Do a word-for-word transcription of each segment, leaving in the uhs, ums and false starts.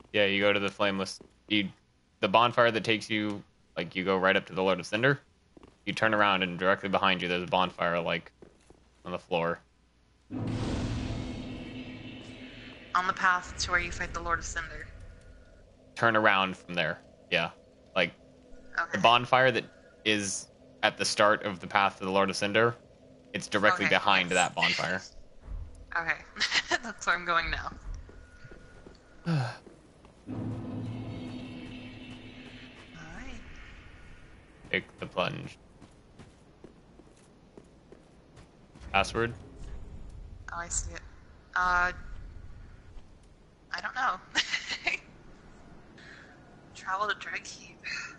Yeah, you go to the flameless. You, the bonfire that takes you, like, you go right up to the Lord of Cinder. You turn around and directly behind you, there's a bonfire, like, on the floor. On the path to where you fight the Lord of Cinder. Turn around from there. Yeah. Like, Okay. the bonfire that is at the start of the path to the Lord of Cinder, it's directly Okay, behind yes. that bonfire. Okay. That's where I'm going now. Alright. Take the plunge. Password? Oh, I see it. Uh, I don't know. Travel to Dreag Heap.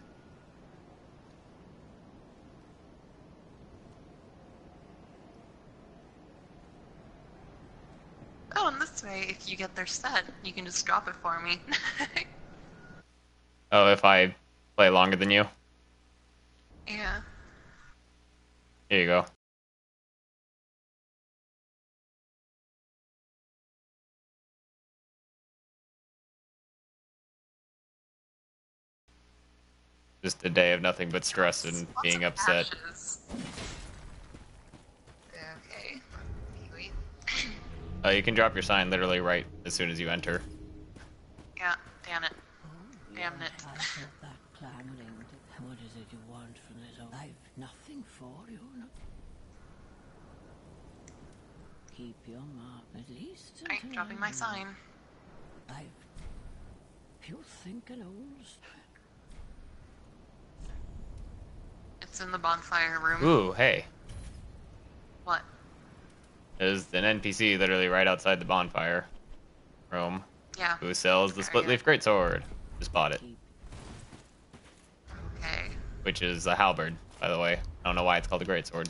Oh, and this way, if you get their set, you can just drop it for me. Oh, if I play longer than you? Yeah. Here you go. Just a day of nothing but stress and Lots being of upset. ashes. Okay. Wait. Uh, you can drop your sign literally right as soon as you enter. Yeah, damn it. Damn it. I thought that clamoring. What is it you want from this? I've nothing for you. No. Keep your mark, at least. I'm dropping my sign. I've. You think an old. It's in the bonfire room. Ooh, hey. What? There's an N P C literally right outside the bonfire room Yeah. who sells the Very split leaf good. greatsword. Just bought it. Okay. Which is a halberd, by the way. I don't know why it's called a greatsword.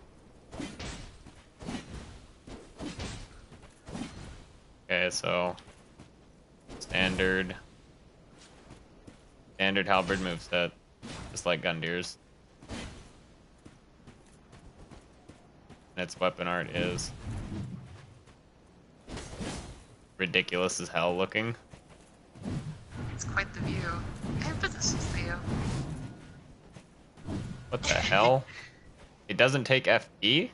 Okay, so standard standard halberd moveset, just like Gundir's. And its weapon art is ridiculous as hell looking. It's quite the view. I have business with you. What the hell? It doesn't take F P?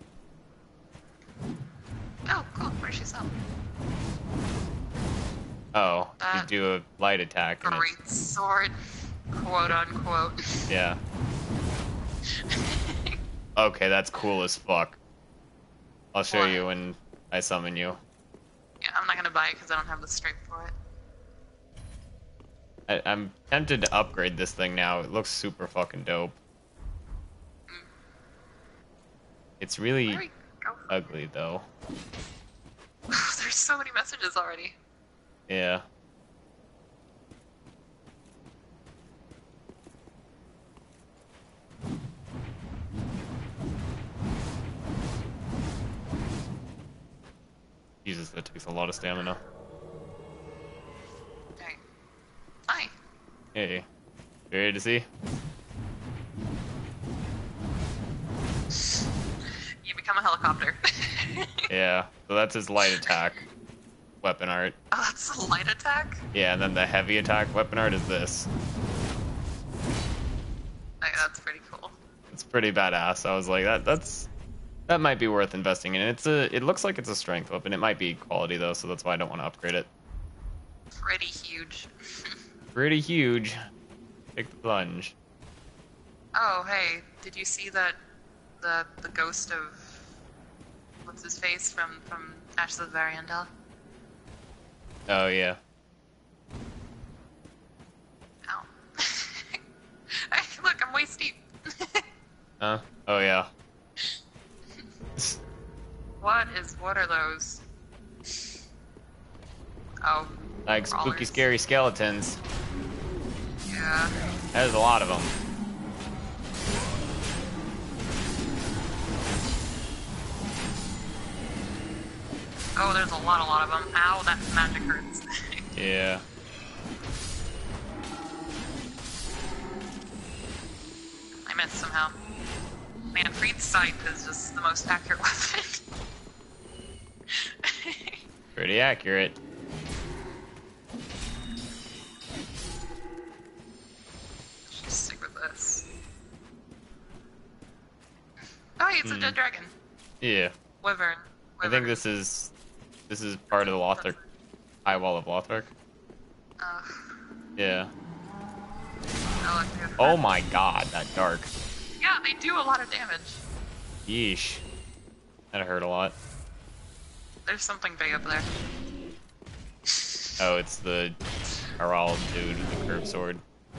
Oh, cool. Where's she sell? Oh, you That do a light attack and it, great sword, quote unquote. yeah. Okay, that's cool as fuck. I'll show What? you when I summon you. Yeah, I'm not gonna buy it because I don't have the strength for it. I, I'm tempted to upgrade this thing now. It looks super fucking dope. Mm. It's Where really do we go from ugly though. here? There's so many messages already. Yeah. Jesus, that takes a lot of stamina. Okay. Hi. Hey, you ready to see? You become a helicopter. Yeah, so that's his light attack weapon art. Oh, that's a light attack? Yeah, and then the heavy attack weapon art is this. Okay, that's pretty cool. It's pretty badass. I was like, that that's that might be worth investing in. It's a it looks like it's a strength weapon. It might be quality though, so that's why I don't want to upgrade it. Pretty huge. Pretty huge. Take the plunge. Oh, hey, did you see that the the ghost of what's his face from from Ashes of Variandel? Oh yeah. Ow. Hey, look, I'm waist deep. Huh? Oh yeah. What is what are those? Oh, Like spooky, crawlers. scary skeletons. Yeah. There's a lot of them. Oh, there's a lot, a lot of them. Ow, that magic hurts. Yeah. I missed somehow. Man, Freed's sight is just the most accurate weapon. Pretty accurate. Oh, hey, it's a Hmm. dead dragon. Yeah. Wyvern. I Wyvern. think this is this is part of the Lothric high wall of Lothric. Uh, Yeah. oh, look, they have Oh friends. my god, that dark. Yeah, they do a lot of damage. Yeesh. That hurt a lot. There's something big up there. Oh, it's the Harald dude with the curved sword.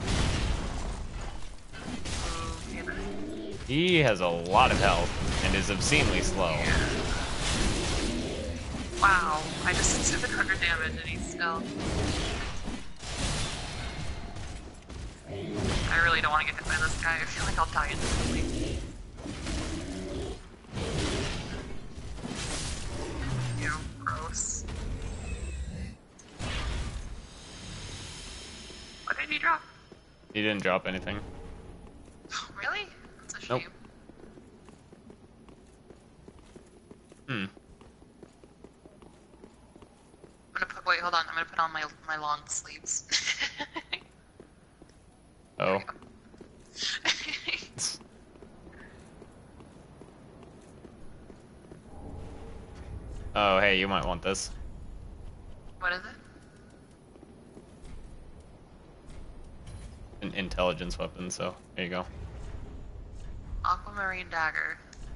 Okay, then. He has a lot of health and is obscenely slow. Wow, I just did seven hundred damage and he's still... I really don't want to get hit by this guy. I feel like I'll die instantly. Ew, gross. What did he drop? He didn't drop anything. Really? That's a Nope. shame. Hmm. I'm gonna put, wait, hold on. I'm gonna put on my my long sleeves. Oh. Oh, hey, you might want this. What is it? An intelligence weapon, so there you go. Aquamarine dagger.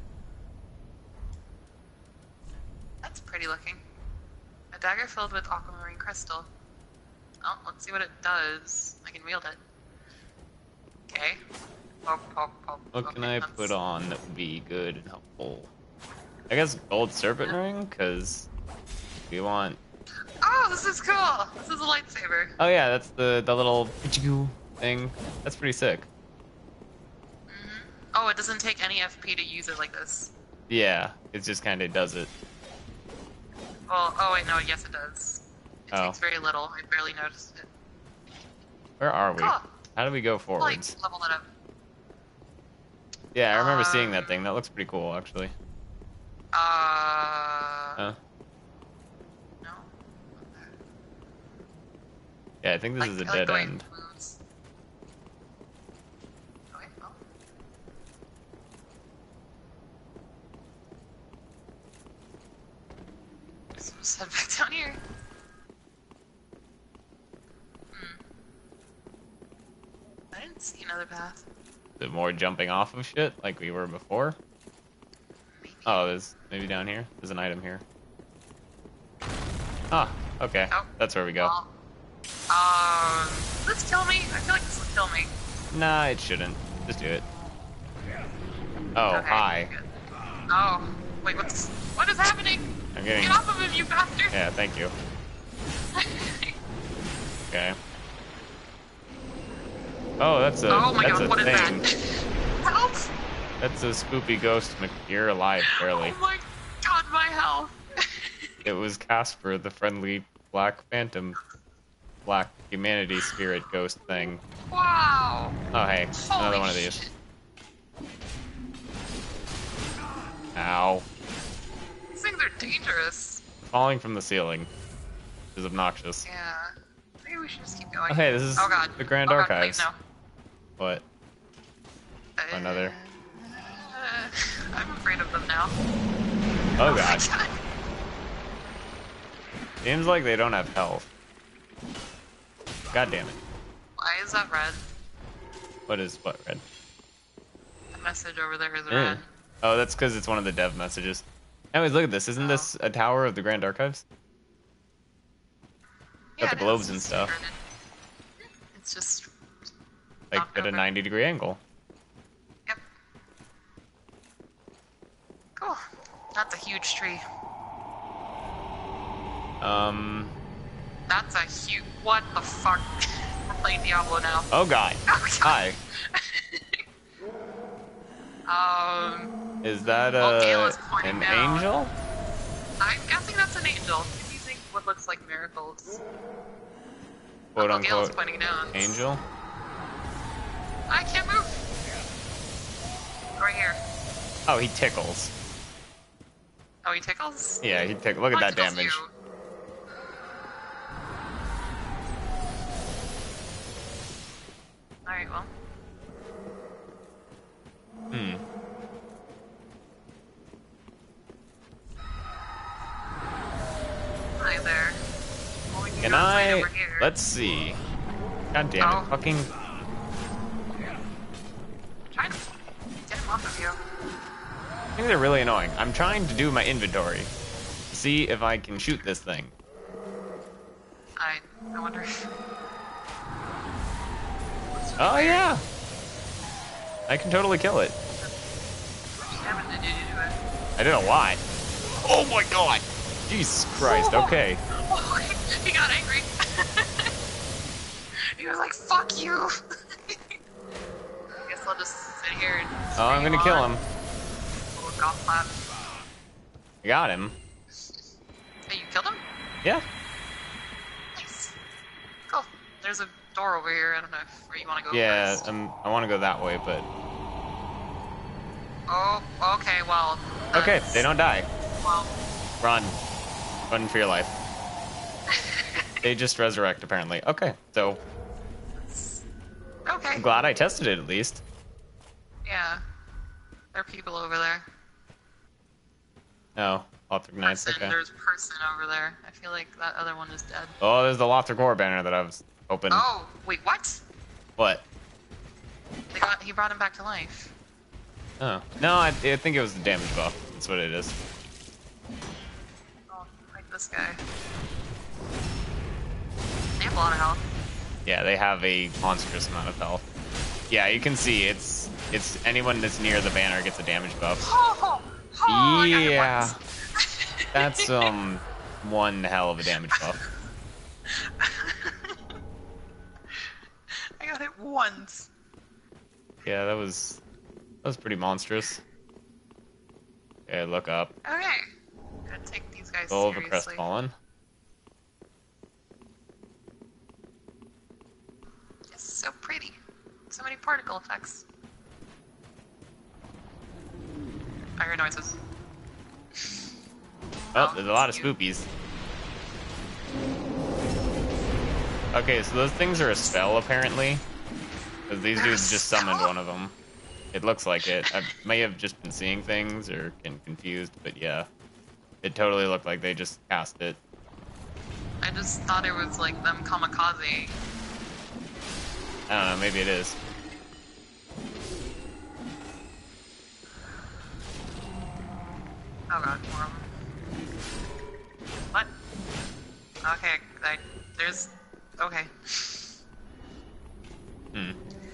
That's pretty looking. A dagger filled with aquamarine crystal. Oh, let's see what it does. I can wield it. Okay. Poke, poke, poke, What poke, can I that's- put on that would be good and helpful? I guess gold serpent ring, because we want... Oh, this is cool! This is a lightsaber. Oh yeah, that's the, the little thing. That's pretty sick. hmm Oh, it doesn't take any F P to use it like this. Yeah, it just kind of does it. Well, oh wait, no, yes it does. It Oh. takes very little. I barely noticed it. Where are we? Cool. How do we go Like, forwards? level it up. Yeah, I remember seeing that Um, thing. That looks pretty cool, actually. Uh... Huh? No? Yeah, I think this Like, is a I like dead the way it end. moves. Oh, wait, oh. So just head back down here. Hmm. I didn't see another path. Is it more jumping off of shit like we were before? Maybe. Oh, there's maybe down here. There's an item here. Ah, okay. Oh. That's where we go. Well, um, will this kill me? I feel like this will kill me. Nah, it shouldn't. Just do it. Oh, Okay, hi. good. Oh, wait, what's what is happening? I'm getting. Get off of him, you bastard! Yeah, thank you. Okay. Oh, that's a oh my that's god, a what is thing. that? Help! That's a spoopy ghost. Mc- You're alive, barely. Oh my god, my health! It was Casper, the friendly black phantom, black humanity spirit ghost thing. Wow! Oh, hey, Holy another one of shit. these. Ow. These things are dangerous. Falling from the ceiling is obnoxious. Yeah. Maybe we should just keep going. Oh, hey, this is oh god. the Grand oh, Archives. God, What? please, no. Another. Uh, I'm afraid of them now. Oh, my God. God. Seems like they don't have health. God damn it. Why is that red? What is what, Red? The message over there is Eh. red. Oh, that's because it's one of the dev messages. Anyways, look at this. Isn't Oh. this a tower of the Grand Archives? Yeah, Got the it globes is. and It's stuff. inverted. It's just Like knocked at a over. ninety degree angle. Yep. Cool. That's a huge tree. Um. That's a huge. What the fuck? We're playing Diablo now. Oh, God. Oh, God. Hi. Um, Is that Well, Gale a is pointing an down. angel? I'm guessing that's an angel. He's using what looks like miracles. Quote Uncle Gale's unquote pointing down. angel? I can't move. Right here. Oh, he tickles. Oh, he tickles? Yeah, he tick. Look at Oh, he that tickles damage. you. Alright, well. Hmm. Can Guns right I? over here. Let's see. God damn it! Oh. Fucking. Trying to get him off of you. I think they're really annoying. I'm trying to do my inventory to see if I can shoot this thing. I, I wonder if... Oh yeah, I can totally kill it. How much damage did you do to it? I did a lot. Oh my god! Jesus Christ! Okay. Oh, he got angry. He was like, fuck you! I guess I'll just sit here and... Oh, I'm gonna on. kill him. Little golf clap. I got him. Hey, you killed him? Yeah. Nice. Cool. There's a door over here. I don't know if, where you want to go Yeah. first. Um, I want to go that way, but Oh, okay, well... okay. that's- They don't die. Well... Run. Run for your life. They just resurrect, apparently. Okay, so Okay. I'm glad I tested it at least. Yeah. There are people over there. Oh, Lothric Knights. Person, Okay. There's a person over there. I feel like that other one is dead. Oh, there's the Lothric War banner that I was hoping. Oh, wait, what? What? They got, he brought him back to life. Oh, no, I, I think it was the damage buff. That's what it is. Oh, like this guy. They have a lot of health. Yeah, they have a monstrous amount of health. Yeah, you can see it's it's anyone that's near the banner gets a damage buff. Oh, oh, I got hit Yeah. once. That's um one hell of a damage buff. I got it once. Yeah, that was that was pretty monstrous. Okay, look up. Okay. Gotta take these guys Soul of a seriously. Crestfallen. It's so pretty. So many particle effects. I hear noises. Oh, Oh, there's a lot of that's cute. spoopies. Okay, so those things are a spell apparently. Because these They're a dudes just summoned spell? one of them. It looks like it. I may have just been seeing things or getting confused, but yeah. It totally looked like they just cast it. I just thought it was like them kamikaze. I don't know, maybe it is. Oh god, more of them. What? Okay, I, there's... Okay. Hmm.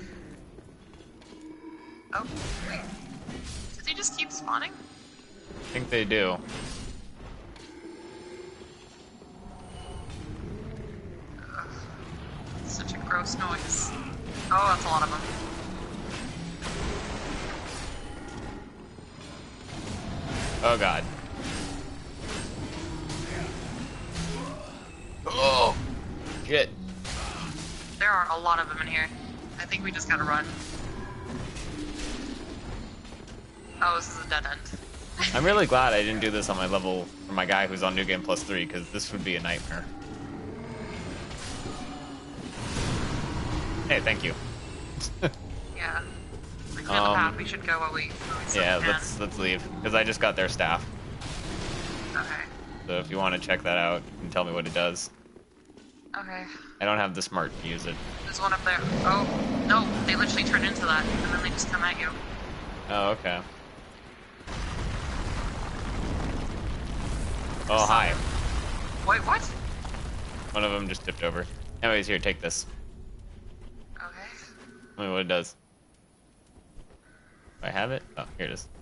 Oh, wait. Did they just keep spawning? I think they do. Ugh. Such a gross noise. Oh, that's a lot of them. Oh god. Oh! Shit. There are a lot of them in here. I think we just gotta run. Oh, this is a dead end. I'm really glad I didn't do this on my level for my guy who's on New Game Plus three, because this would be a nightmare. Hey, thank you. Yeah. We clear the Um, path. We should go while we, while we still Yeah, can. let's let's leave, because I just got their staff. Okay. So if you want to check that out, you can tell me what it does. Okay. I don't have the smart to use it. There's one up there. Oh, no. They literally turn into that, and then they just come at you. Oh, okay. Oh, hi. Wait, what? One of them just tipped over. Anyways, here, take this. Okay. Tell me what it does. Do I have it? Oh, here it is.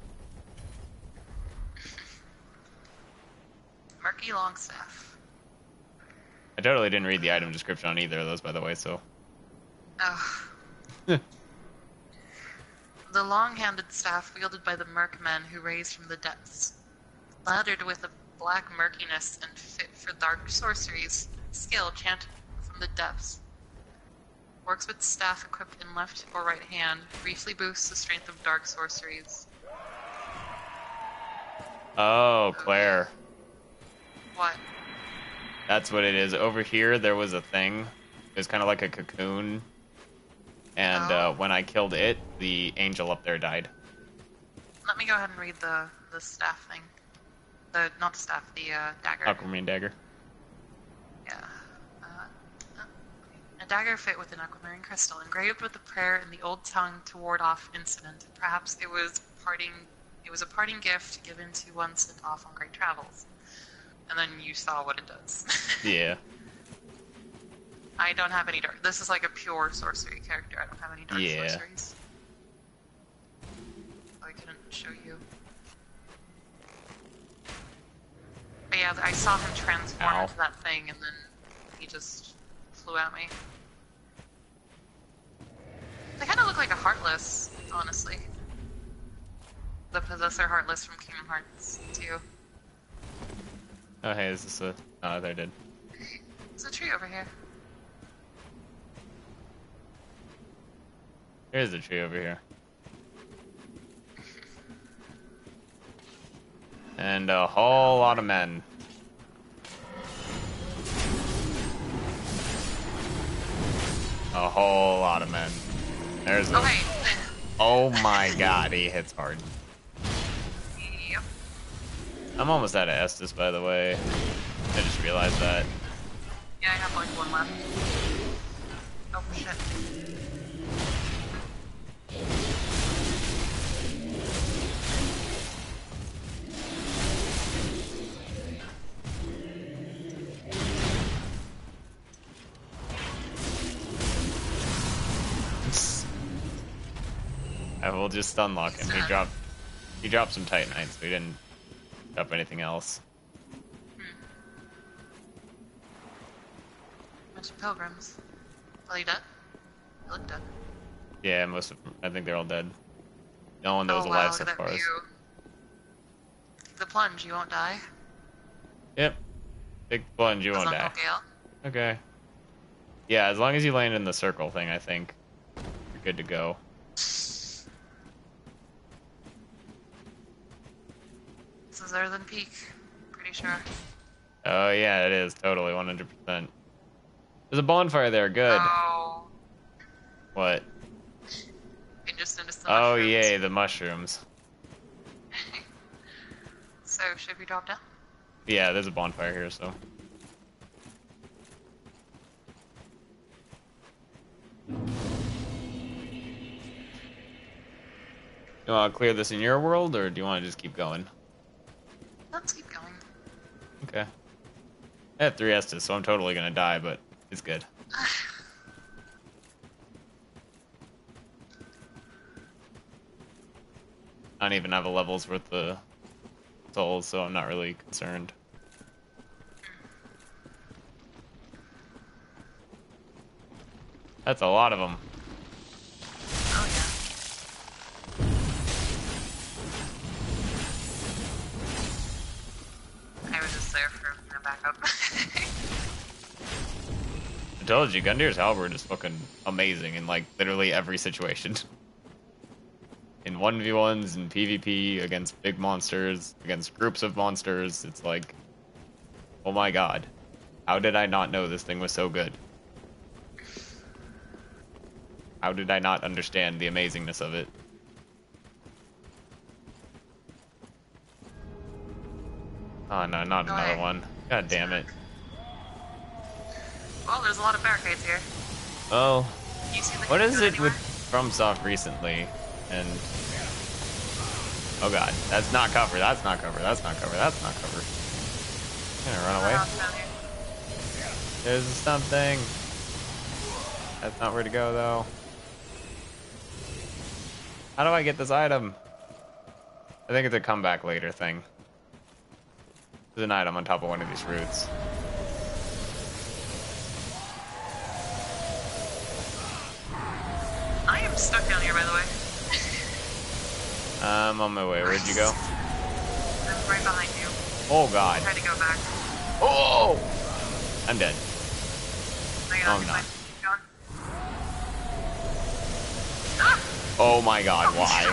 Murky Longstaff. I totally didn't read the item description on either of those, by the way, so... Oh. The long-handed staff wielded by the Merkmen who raised from the depths. Laddered with a black murkiness and fit for dark sorceries. Skill chanted from the depths. Works with staff equipped in left or right hand. Briefly boosts the strength of dark sorceries. Oh, Claire. What? That's what it is. Over here, there was a thing. It was kind of like a cocoon. And Oh. uh, when I killed it, the angel up there died. Let me go ahead and read the, the staff thing. The, not the staff, the uh, dagger. Aquamarine dagger. Yeah. A dagger fit with an aquamarine crystal, engraved with a prayer in the old tongue to ward off incident. Perhaps it was parting. It was a parting gift given to one sent off on great travels. And then you saw what it does. Yeah. I don't have any dark. This is like a pure sorcery character. I don't have any dark Yeah. sorceries. So I couldn't show you. But yeah, I saw him transform Ow. into that thing, and then he just flew at me. They kind of look like a Heartless, honestly. The Possessor Heartless from Kingdom Hearts two. Oh, hey, is this a... Oh, they did. There's a tree over here. There's a tree over here. And a whole lot of men. A whole lot of men. There's a... Okay. Oh my god, he hits hard. Yep. I'm almost out of Estus, by the way. I just realized that. Yeah, I have like one left. Oh shit. I will just unlock him. He dropped he dropped some Titanite, so he didn't drop anything else. Bunch of pilgrims. Are you dead? You look dead. Yeah, most of them. I think they're all dead. No one that was Oh, alive wow, so look at far. that view. The plunge, you won't die. Yep. Big plunge, you As won't long die. as Gale. Okay. Yeah, as long as you land in the circle thing, I think you're good to go. This is Earthen Peak. Pretty sure. Oh yeah, it is totally one hundred percent. There's a bonfire there. Good. Oh. What? You just noticed the Oh mushrooms. yay, the mushrooms. So, should we drop down? Yeah, there's a bonfire here, so. You want to clear this in your world, or do you want to just keep going? Let's keep going. Okay. I had three Estus, so I'm totally gonna die, but it's good. I don't even have a level's worth of souls, so I'm not really concerned. That's a lot of them. Oh, yeah. I was just there for a backup. I told you, Gundir's halberd is fucking amazing in, like, literally every situation. In one v ones, in PvP, against big monsters, against groups of monsters, it's like, oh my god. How did I not know this thing was so good? How did I not understand the amazingness of it? Oh no, not Go another ahead. one. God damn it. Well, there's a lot of barricades here. Oh, You see the what is go it with anywhere? FromSoft recently? And oh god, that's not cover. That's not cover. That's not cover. That's not cover. I'm gonna run away. Around down here. There's something. That's not where to go though. How do I get this item? I think it's a comeback later thing. There's an item on top of one of these roots. I am stuck down here, by the way. I'm on my way. Where'd you go? I'm right behind you. Oh god. Try to go back. Oh! I'm dead. I No, got I'm you. not. Keep going. Ah! Oh my god, why?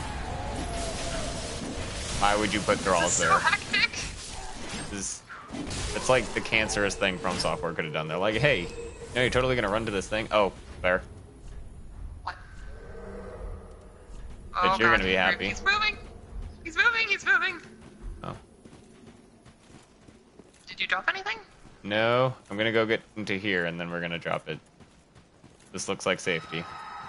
Why would you put thralls This is there? so hectic. This is, it's like the cancerous thing From Software could have done. They're like, hey, you know, you're totally gonna run to this thing. Oh, fair. What? But Oh, you're God, gonna be he's happy. He's moving. He's moving. He's moving. Oh. Did you drop anything? No, I'm gonna go get into here and then we're gonna drop it. This looks like safety.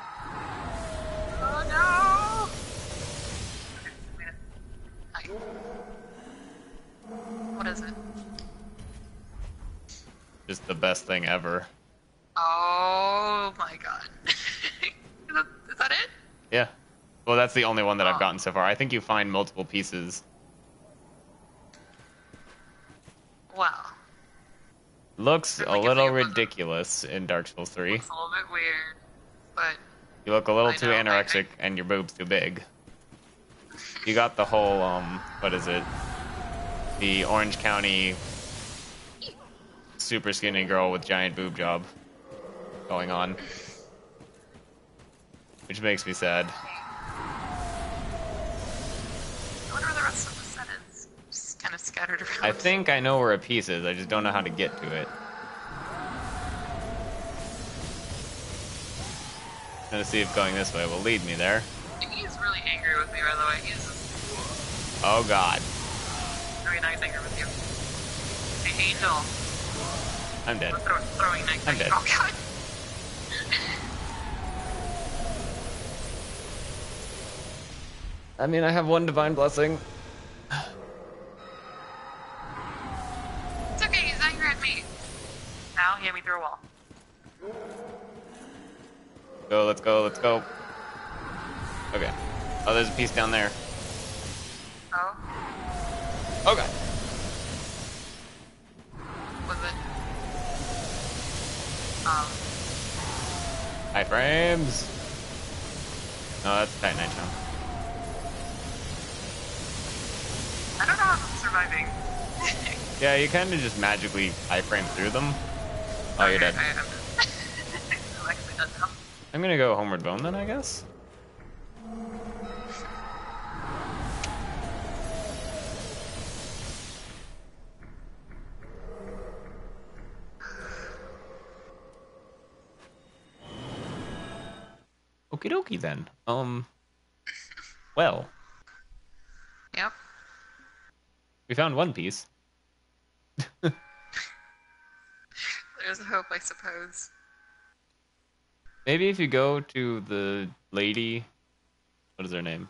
Oh no! Okay, wait a- Hi. What is it? Just the best thing ever. Oh my god. is, that, is that it? Yeah. Well, that's the only one that I've Oh. gotten so far. I think you find multiple pieces. Wow. Looks It a like gives little you a buzz. ridiculous in Dark Souls three. Looks a little bit weird, but You look a little I too know, I- anorexic and your boob's too big. You got the whole, um, what is it? The Orange County super skinny girl with giant boob job going on. Which makes me sad. I wonder where the rest of the set is. Just kind of scattered around. I think I know where a piece is, I just don't know how to get to it. Gonna see if going this way will lead me there. He's really angry with me, by the way. He's Oh god. really nice angry with you. Hey, Angel. I'm dead. I'm throw, throwing knife I'm at you. dead. Oh god. I mean, I have one divine blessing. It's okay, he's angry at me. Now he hit me through a wall. Go, let's go, let's go. Okay. Oh, there's a piece down there. Oh, Okay. was it? Um, High frames. No, that's Titanite chunk. I don't know how I'm surviving. Yeah, you kind of just magically high frame through them. Oh, you're dead. Okay, I'm dead. I'm actually dead now. I'm gonna go Homeward Bone then, I guess. Okie dokie then. Um. Well, Yep. we found one piece. There's hope, I suppose. Maybe if you go to the lady, what is her name?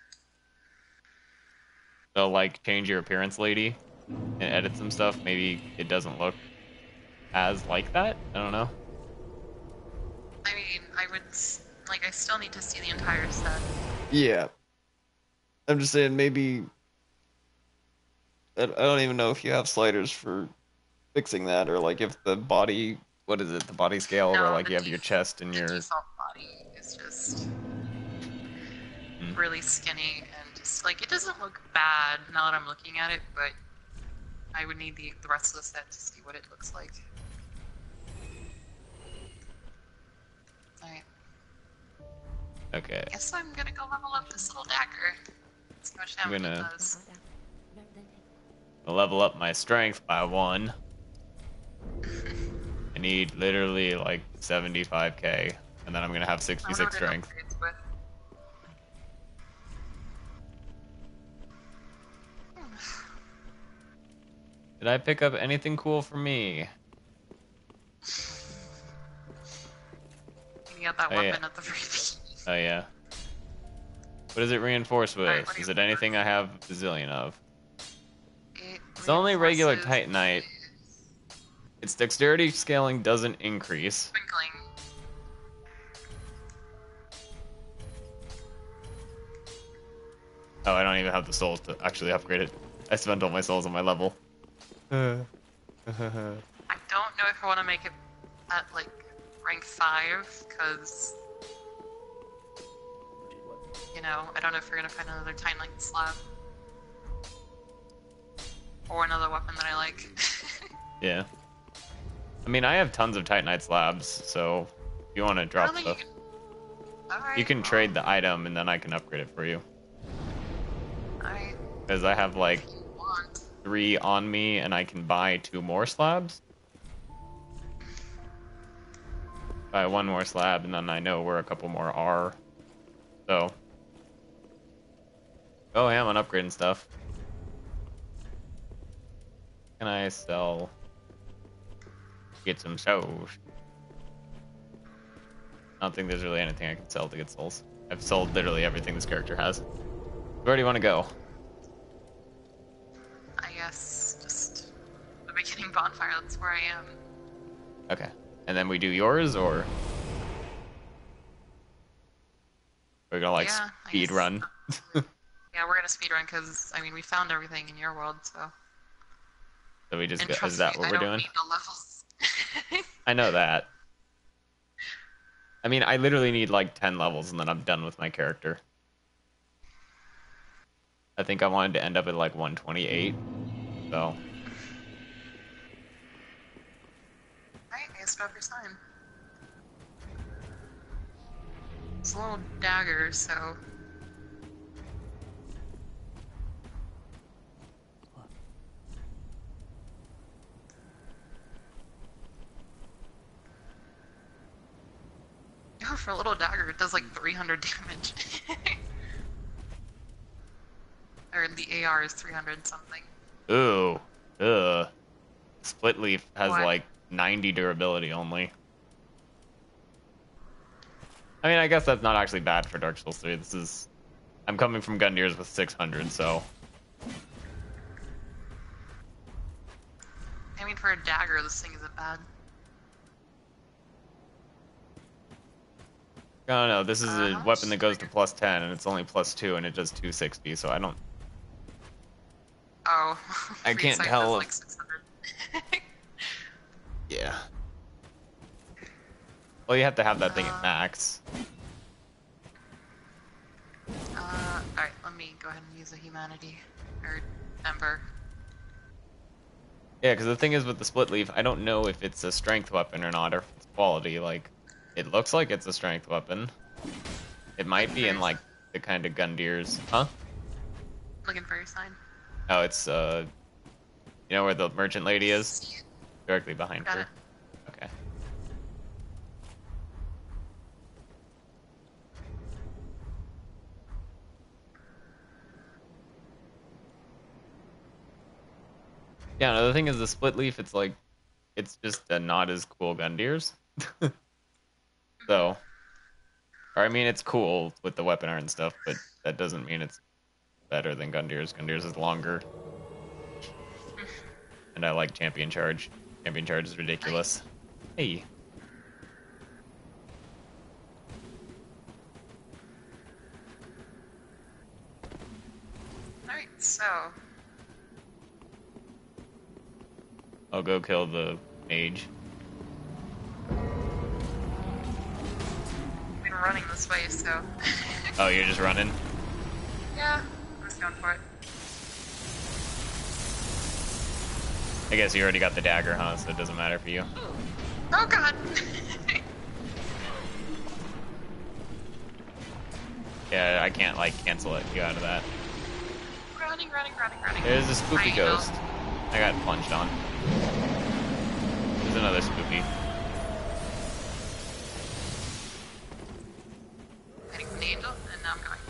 They'll like change your appearance lady and edit some stuff. Maybe it doesn't look as like that. I don't know. I mean, I would, s- like, I still need to see the entire set. Yeah. I'm just saying maybe I I don't even know if you have sliders for fixing that or like if the body What is it? The body scale, No, where like the you have def- your chest and The your. default body is just Hmm. really skinny and just, like, it doesn't look bad now that I'm looking at it, but I would need the, the rest of the set to see what it looks like. Alright. Okay. Guess I'm gonna go level up this little dagger. See how much I'm damage gonna- it does. I'll level up my strength by one. I need literally like seventy-five K, and then I'm gonna have I wonder sixty-six what it strength. upgrades with. Did I pick up anything cool for me? You got that Oh, weapon yeah. at the very beginning. Oh yeah. What does it reinforce with? Alright, what do Is you it anything I have a bazillion of? It It's only regular reinforces Titanite. Its dexterity scaling doesn't increase. Sprinkling. Oh, I don't even have the souls to actually upgrade it. I spent all my souls on my level. I don't know if I want to make it at like rank five, because you know I don't know if we're gonna find another Titanite slab or another weapon that I like. Yeah. I mean, I have tons of Titanite slabs, so if you want to I drop don't think you stuff, can. Alright. you can well, trade the item and then I can upgrade it for you. Alright. Because I have like If you want. three on me and I can buy two more slabs. Buy one more slab and then I know where a couple more are. So. Oh, yeah, I'm on upgrading stuff. Can I sell? Get some souls. I don't think there's really anything I can sell to get souls. I've sold literally everything this character has. Where do you want to go? I guess just the beginning bonfire. That's where I am. Okay. And then we do yours, or we're gonna like Yeah, I speed guess. run? Yeah, we're gonna speedrun because I mean we found everything in your world, so. So we just And go, is trust that me, what I we're don't doing? need the levels. I know that. I mean, I literally need like ten levels and then I'm done with my character. I think I wanted to end up at like one twenty-eight, so. Alright, I guess drop your sign. It's a little dagger, so. Oh, for a little dagger, it does like three hundred damage. Or the A R is three hundred something. Ooh. Ugh. Split Leaf has What? like ninety durability only. I mean, I guess that's not actually bad for Dark Souls three. This is... I'm coming from Gundyrs with six hundred, so... I mean, for a dagger, this thing isn't bad. I don't know, this is Uh, a how weapon much that goes to dagger? plus ten, and it's only plus two, and it does two sixty, so I don't... Oh. I Free can't sight tell does, if- like six hundred. Yeah. Well, you have to have that thing Uh, at max. Uh, alright, let me go ahead and use a humanity. Or ember. Yeah, because the thing is with the Split Leaf, I don't know if it's a strength weapon or not, or if it's quality. Like, it looks like it's a strength weapon. It might be in, like, the kind of Gundyrs. Huh? Looking for your sign. Oh, it's, uh... You know where the merchant lady is? See it. Directly behind Got her. it. Okay. Yeah, no, the thing is, the Split Leaf, it's like... It's just a not as cool Gundyrs. So... Or, I mean, it's cool with the weapon art and stuff, but that doesn't mean it's better than Gundyrs. Gundyrs is longer. And I like Champion Charge. Champion Charge is ridiculous. Hey. Alright, so. I'll go kill the mage. I've been running this way, so. Oh, you're just running? Yeah, I'm just going for it. I guess you already got the dagger, huh? So it doesn't matter for you. Oh god! Yeah, I can't, like, cancel it. You out of that. running, running, running, running. There's a spoopy I know. ghost. I got plunged on. There's another spoopy. Hitting from the angel, and now I'm going.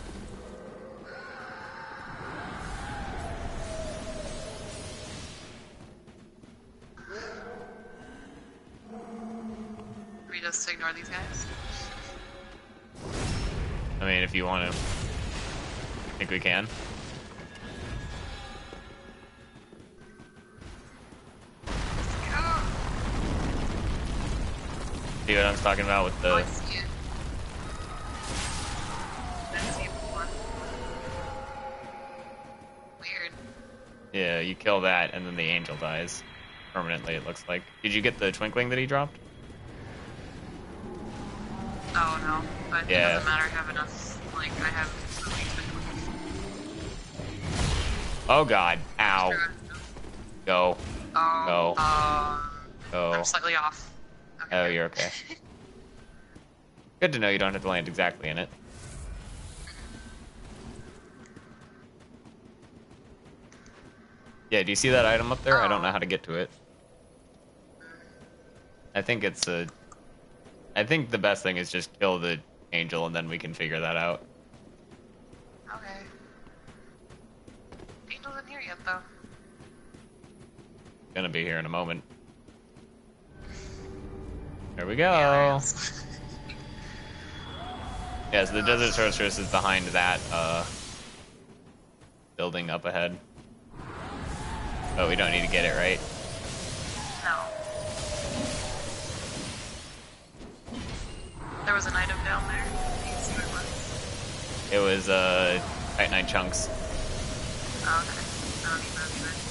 We just ignore these guys. I mean, if you want to. Think we can? Go! See what I'm talking about with Oh, I the... see it. I didn't see it before. Weird. Yeah, you kill that, and then the angel dies. Permanently, it looks like. Did you get the twinkling that he dropped? Oh no, but Yeah. it doesn't matter. I have enough. Like, I have so many twin- Oh god. Ow. Go. Oh, Go. um, Go. I'm slightly off. Okay. Oh, you're okay. Good to know you don't have to land exactly in it. Yeah, do you see that item up there? I don't know how to get to it. I think it's a... I think the best thing is just kill the angel and then we can figure that out. Okay. Angel's in here yet, though. Gonna be here in a moment. There we go. Yeah, there he is. Yeah, so the Desert Sorceress is behind that uh, building up ahead. But we don't need to get it, right? No. There was an item down there. You can see what it was. It was uh, Titanite chunks. Oh, okay. I don't need those either.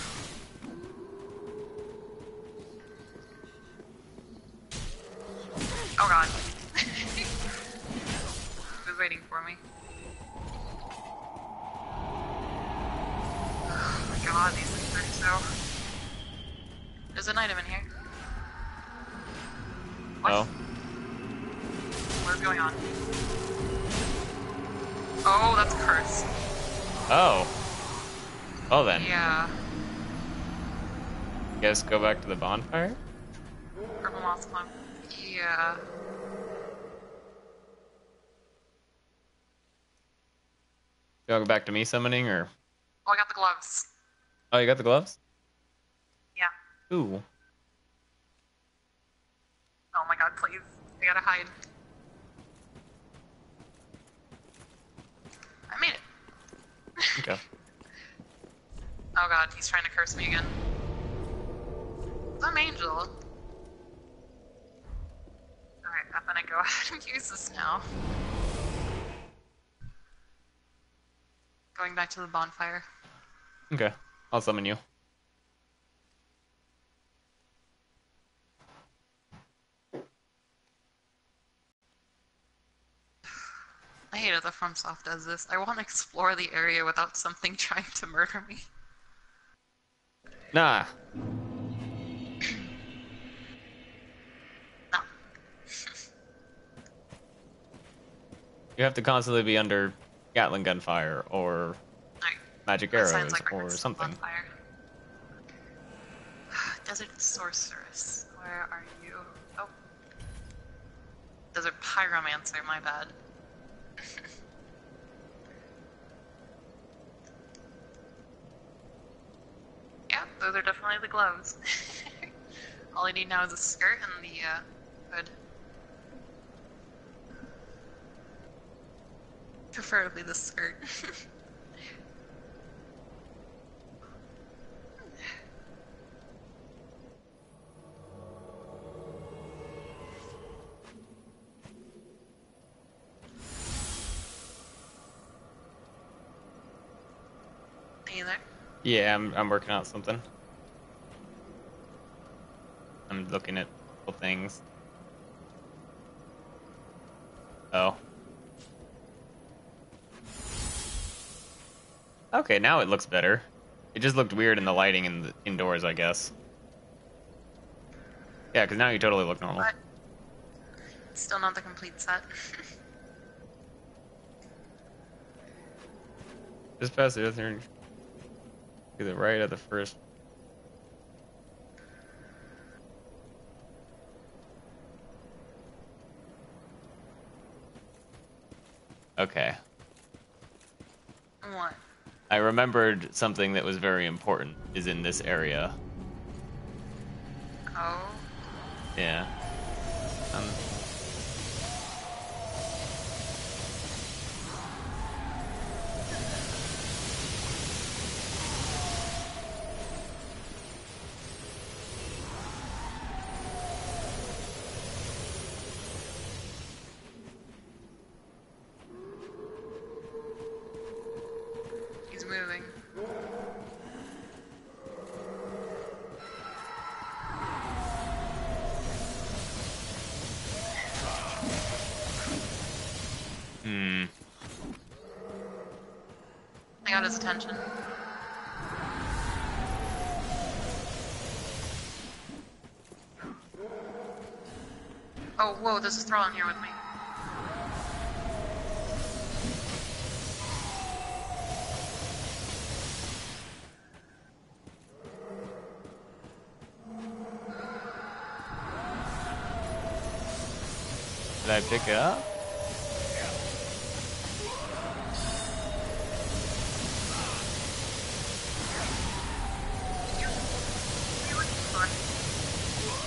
Oh god. He was waiting for me. Oh my god, these things are so... There's an item in here. What? Oh. What is going on? Oh, that's a curse. Oh. Oh then. Yeah. Guess go back to the bonfire? Purple moss climb. Yeah. You want to go back to me summoning, or? Oh, I got the gloves. Oh, you got the gloves? Yeah. Ooh. Oh my god, please. I gotta hide. I made it. Okay. Oh god, he's trying to curse me again. I'm Angel. Alright, I'm gonna go ahead and use this now. Going back to the bonfire. Okay. I'll summon you. I hate it that FromSoft does this. I want to explore the area without something trying to murder me. Nah. No. You have to constantly be under Gatling gunfire or Alright. magic That arrows sounds like or reference to something. bonfire. Desert Sorceress. Where are you? Oh. Desert Pyromancer, my bad. Yeah, those are definitely the gloves. All I need now is a skirt and the uh, hood. Preferably the skirt. Are you there? Yeah, I'm I'm working out something. I'm looking at couple things. Oh. Okay, now it looks better. It just looked weird in the lighting in the indoors, I guess. Yeah, because now you totally look normal. But still not the complete set. Just past the other to the right of the first. Okay. What? I remembered something that was very important is in this area. Oh. Yeah. Um, He's moving. hmm. I got his attention. Oh, whoa, there's a Thrall in here with me. Did I pick it up? You, what are you looking for?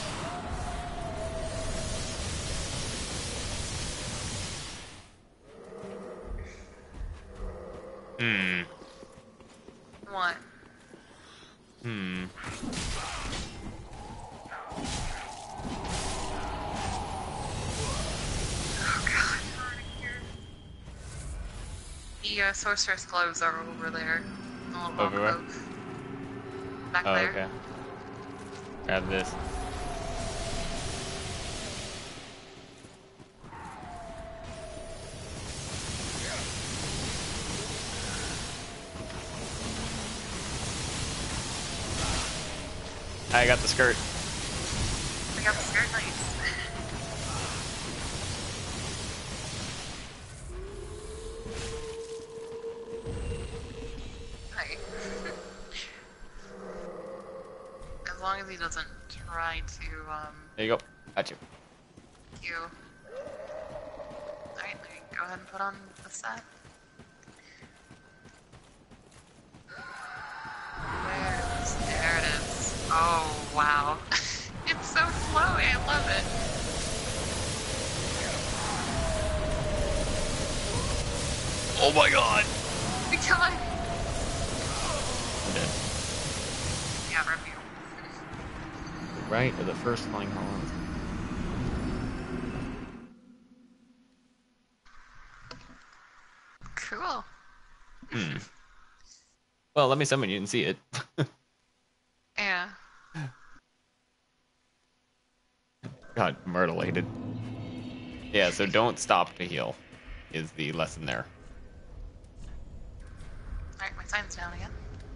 Hmm. What? Hmm. Oh god, we're out of here. The uh, sorceress gloves are over there. The little Over where? alcove. Back Oh, there. okay. Grab this. I got the skirt. We got the skirt, nice. Hi. As long as he doesn't try to, um, There you go. Got you. you. Alright, go ahead and put on the set. Where is it? There it is. Oh, wow. It's so flowy, I love it. Oh my god! We got it. I'm dead. Yeah, review. Right of the first flying hollow. Cool. Hmm. Well, let me summon you and see it. Yeah. God, myrtleated. Yeah, so don't stop to heal, is the lesson there. Alright, my sign's down again.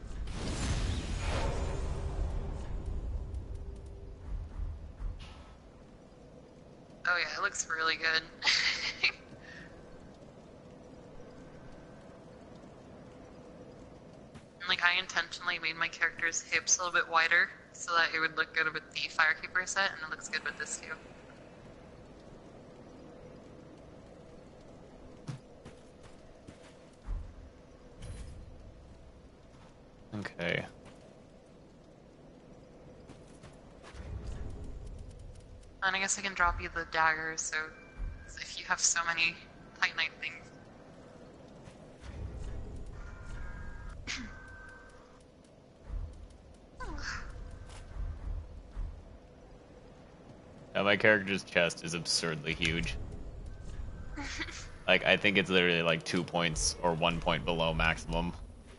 Oh yeah, it looks really good. And, like, I intentionally made my character's hips a little bit wider so that it would look good with the Firekeeper set, and it looks good with this too. Okay. And I guess I can drop you the dagger, so if you have so many Titanite things. Now, my character's chest is absurdly huge. Like, I think it's literally like two points or one point below maximum.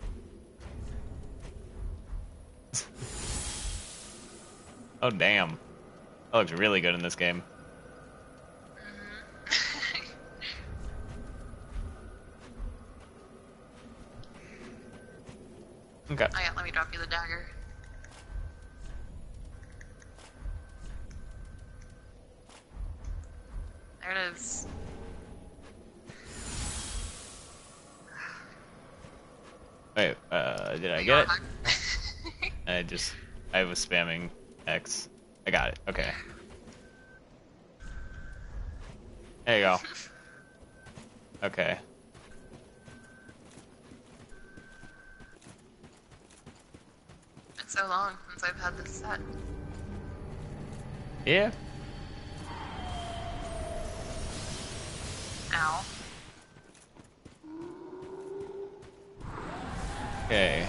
Oh, damn. That looks really good in this game. Okay. Oh yeah, let me drop you the dagger. There it is. Wait, uh, did I You get it? want a hug? I just, I was spamming X. I got it. Okay. There you go. Okay. It's so long since I've had this set. Yeah. Ow. Okay.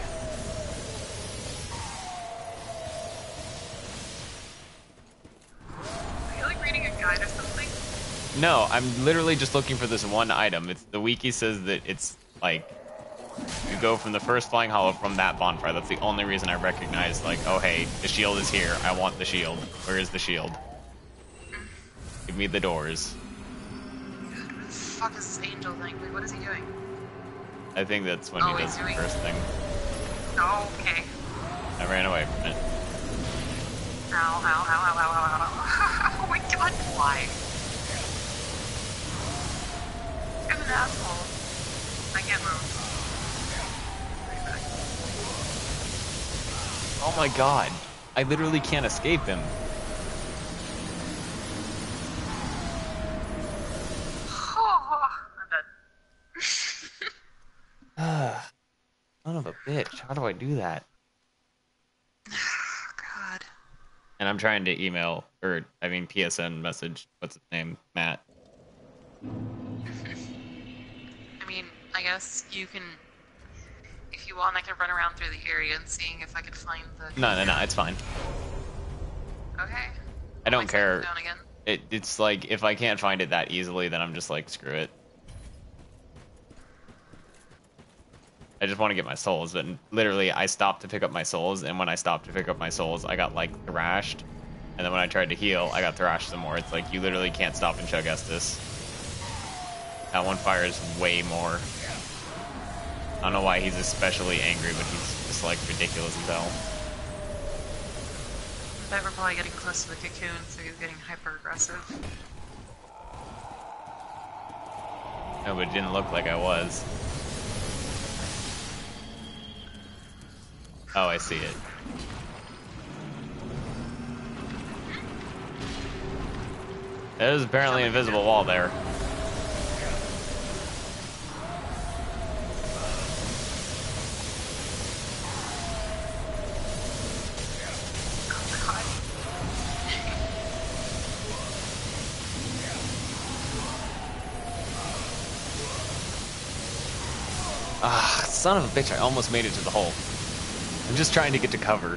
Are you like reading a guide or something? No, I'm literally just looking for this one item. It's the wiki says that it's like you go from the first flying hollow from that bonfire. That's the only reason I recognize, like, oh hey, the shield is here. I want the shield. Where is the shield? Give me the doors. God, what the fuck is this angel thing? Wait, what is he doing? I think that's when Oh, he he's does the doing- first thing. Oh, okay. I ran away from it. Ow, ow, ow, ow, ow, ow, ow. Oh my god, why? I'm an asshole. I can't move. Oh my god. I literally can't escape him. Oh, I'm dead. Son of a bitch. How do I do that? God. And I'm trying to email, or I mean P S N message, what's his name? Matt. I mean, I guess you can if you want, I can run around through the area and seeing if I could find the... No, no, no, it's fine. Okay. I don't My care. down again. It, it's like, if I can't find it that easily, then I'm just like, screw it. I just want to get my souls, but literally, I stopped to pick up my souls, and when I stopped to pick up my souls, I got, like, thrashed. And then when I tried to heal, I got thrashed some more. It's like, you literally can't stop and chug Estus. That one fires way more. I don't know why he's especially angry, but he's just, like, ridiculous as hell. I bet we're probably getting close to the cocoon, so he's getting hyper-aggressive. No, but it didn't look like I was. Oh, I see it. There's apparently an invisible wall there. Ah, son of a bitch, I almost made it to the hole. I'm just trying to get to cover.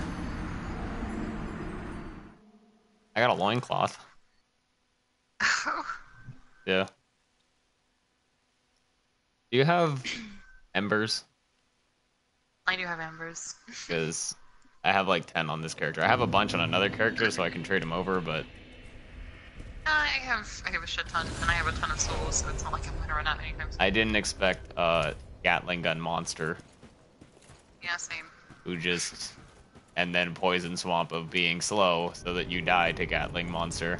I got a loincloth. Yeah. Do you have embers? I do have embers. Because I have like ten on this character. I have a bunch on another character, so I can trade them over, but... Uh, I have I have a shit ton, and I have a ton of souls, so it's not like I'm gonna run out anytime soon. I didn't expect a Gatling gun monster. Yeah, same. Who just... And then Poison Swamp of being slow, so that you die to Gatling monster.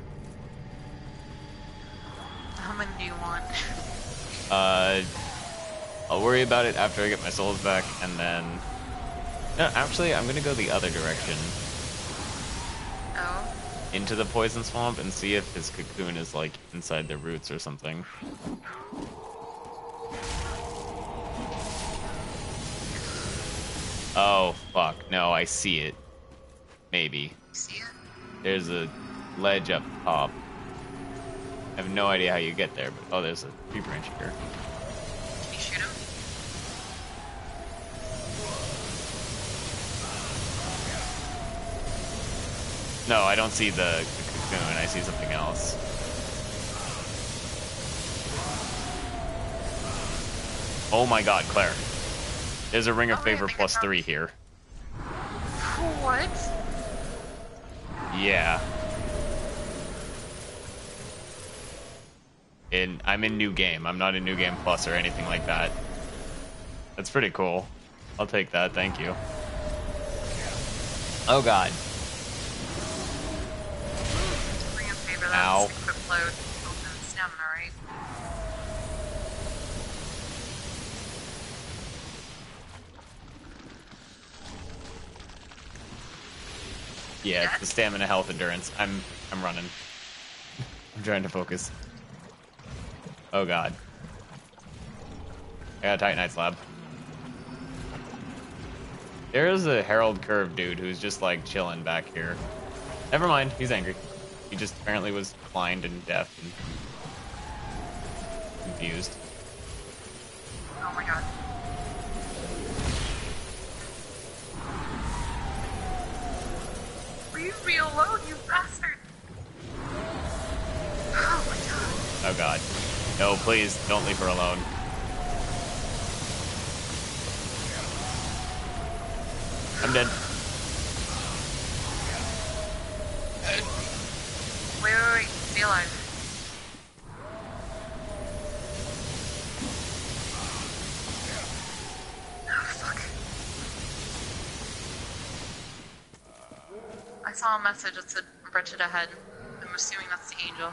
How many do you want? Uh... I'll worry about it after I get my souls back, and then... No, actually, I'm gonna go the other direction. Oh? Into the Poison Swamp and see if his cocoon is, like, inside the roots or something. Oh, fuck. No, I see it. Maybe. You see it? There's a ledge up top. I have no idea how you get there, but... Oh, there's a tree branch here. Can you shoot him? No, I don't see the, the cocoon. I see something else. Oh my god, Claire. There's a Ring of Oh, Favor I think I plus found- three here. What? Yeah. In I'm in New Game. I'm not in New Game Plus or anything like that. That's pretty cool. I'll take that, thank you. Oh god. Ring of Favor, Ow. that's equip load. Open stamina, right? Yeah, it's the stamina, health, endurance. I'm I'm running. I'm trying to focus. Oh god. I got a Titanite slab. There's a Herald Curve dude who's just like chilling back here. Never mind, he's angry. He just apparently was blind and deaf and confused. Oh my god. Leave me alone, you bastard! Oh my god. Oh god. No, please, don't leave her alone. I'm dead. Wait, wait, wait. Stay alive. Oh, fuck. I saw a message that said wretched ahead. I'm assuming that's the angel.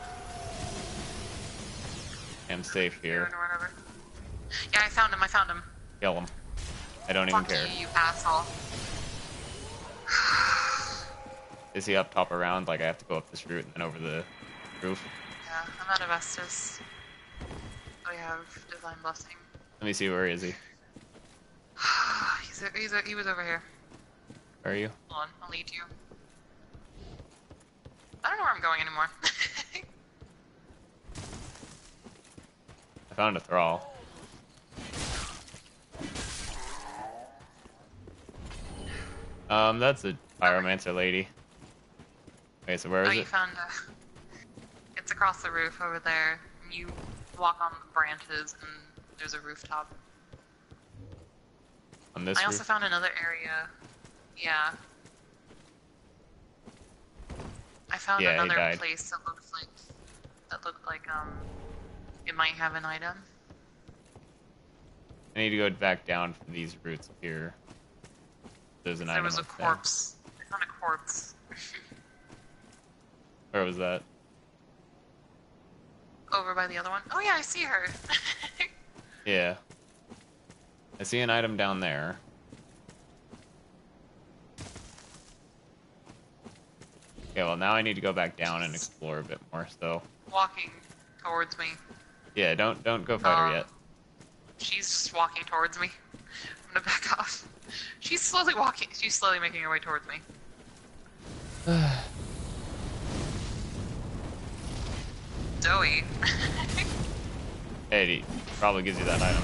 I'm safe here. Or whatever. Yeah, I found him, I found him. Kill him. I don't Fuck even care. you, you asshole. Is he up top around? Like I have to go up this route and then over the roof? Yeah, I'm out of Estus. I have Divine Blessing. Let me see, where is he? he's a, he's a, he was over here. Where are you? Hold on, I'll lead you. I don't know where I'm going anymore. I found a thrall. Um, that's a pyromancer lady. Okay, so where Oh, is you it? found a... It's across the roof over there. And you walk on the branches and there's a rooftop. On this I also roof? found another area. Yeah. I found Yeah, he another died. place that looks like... That looked like, um... it might have an item. I need to go back down from these roots here. There's an There item was a up there. corpse. I found a corpse. Where was that? Over by the other one. Oh yeah, I see her. Yeah. I see an item down there. Okay, well now I need to go back down and explore a bit more, so... Walking towards me. Yeah, don't don't go fight her Um, yet. She's just walking towards me. I'm gonna back off. She's slowly walking. She's slowly making her way towards me. Zoe. Hey, he probably gives you that item.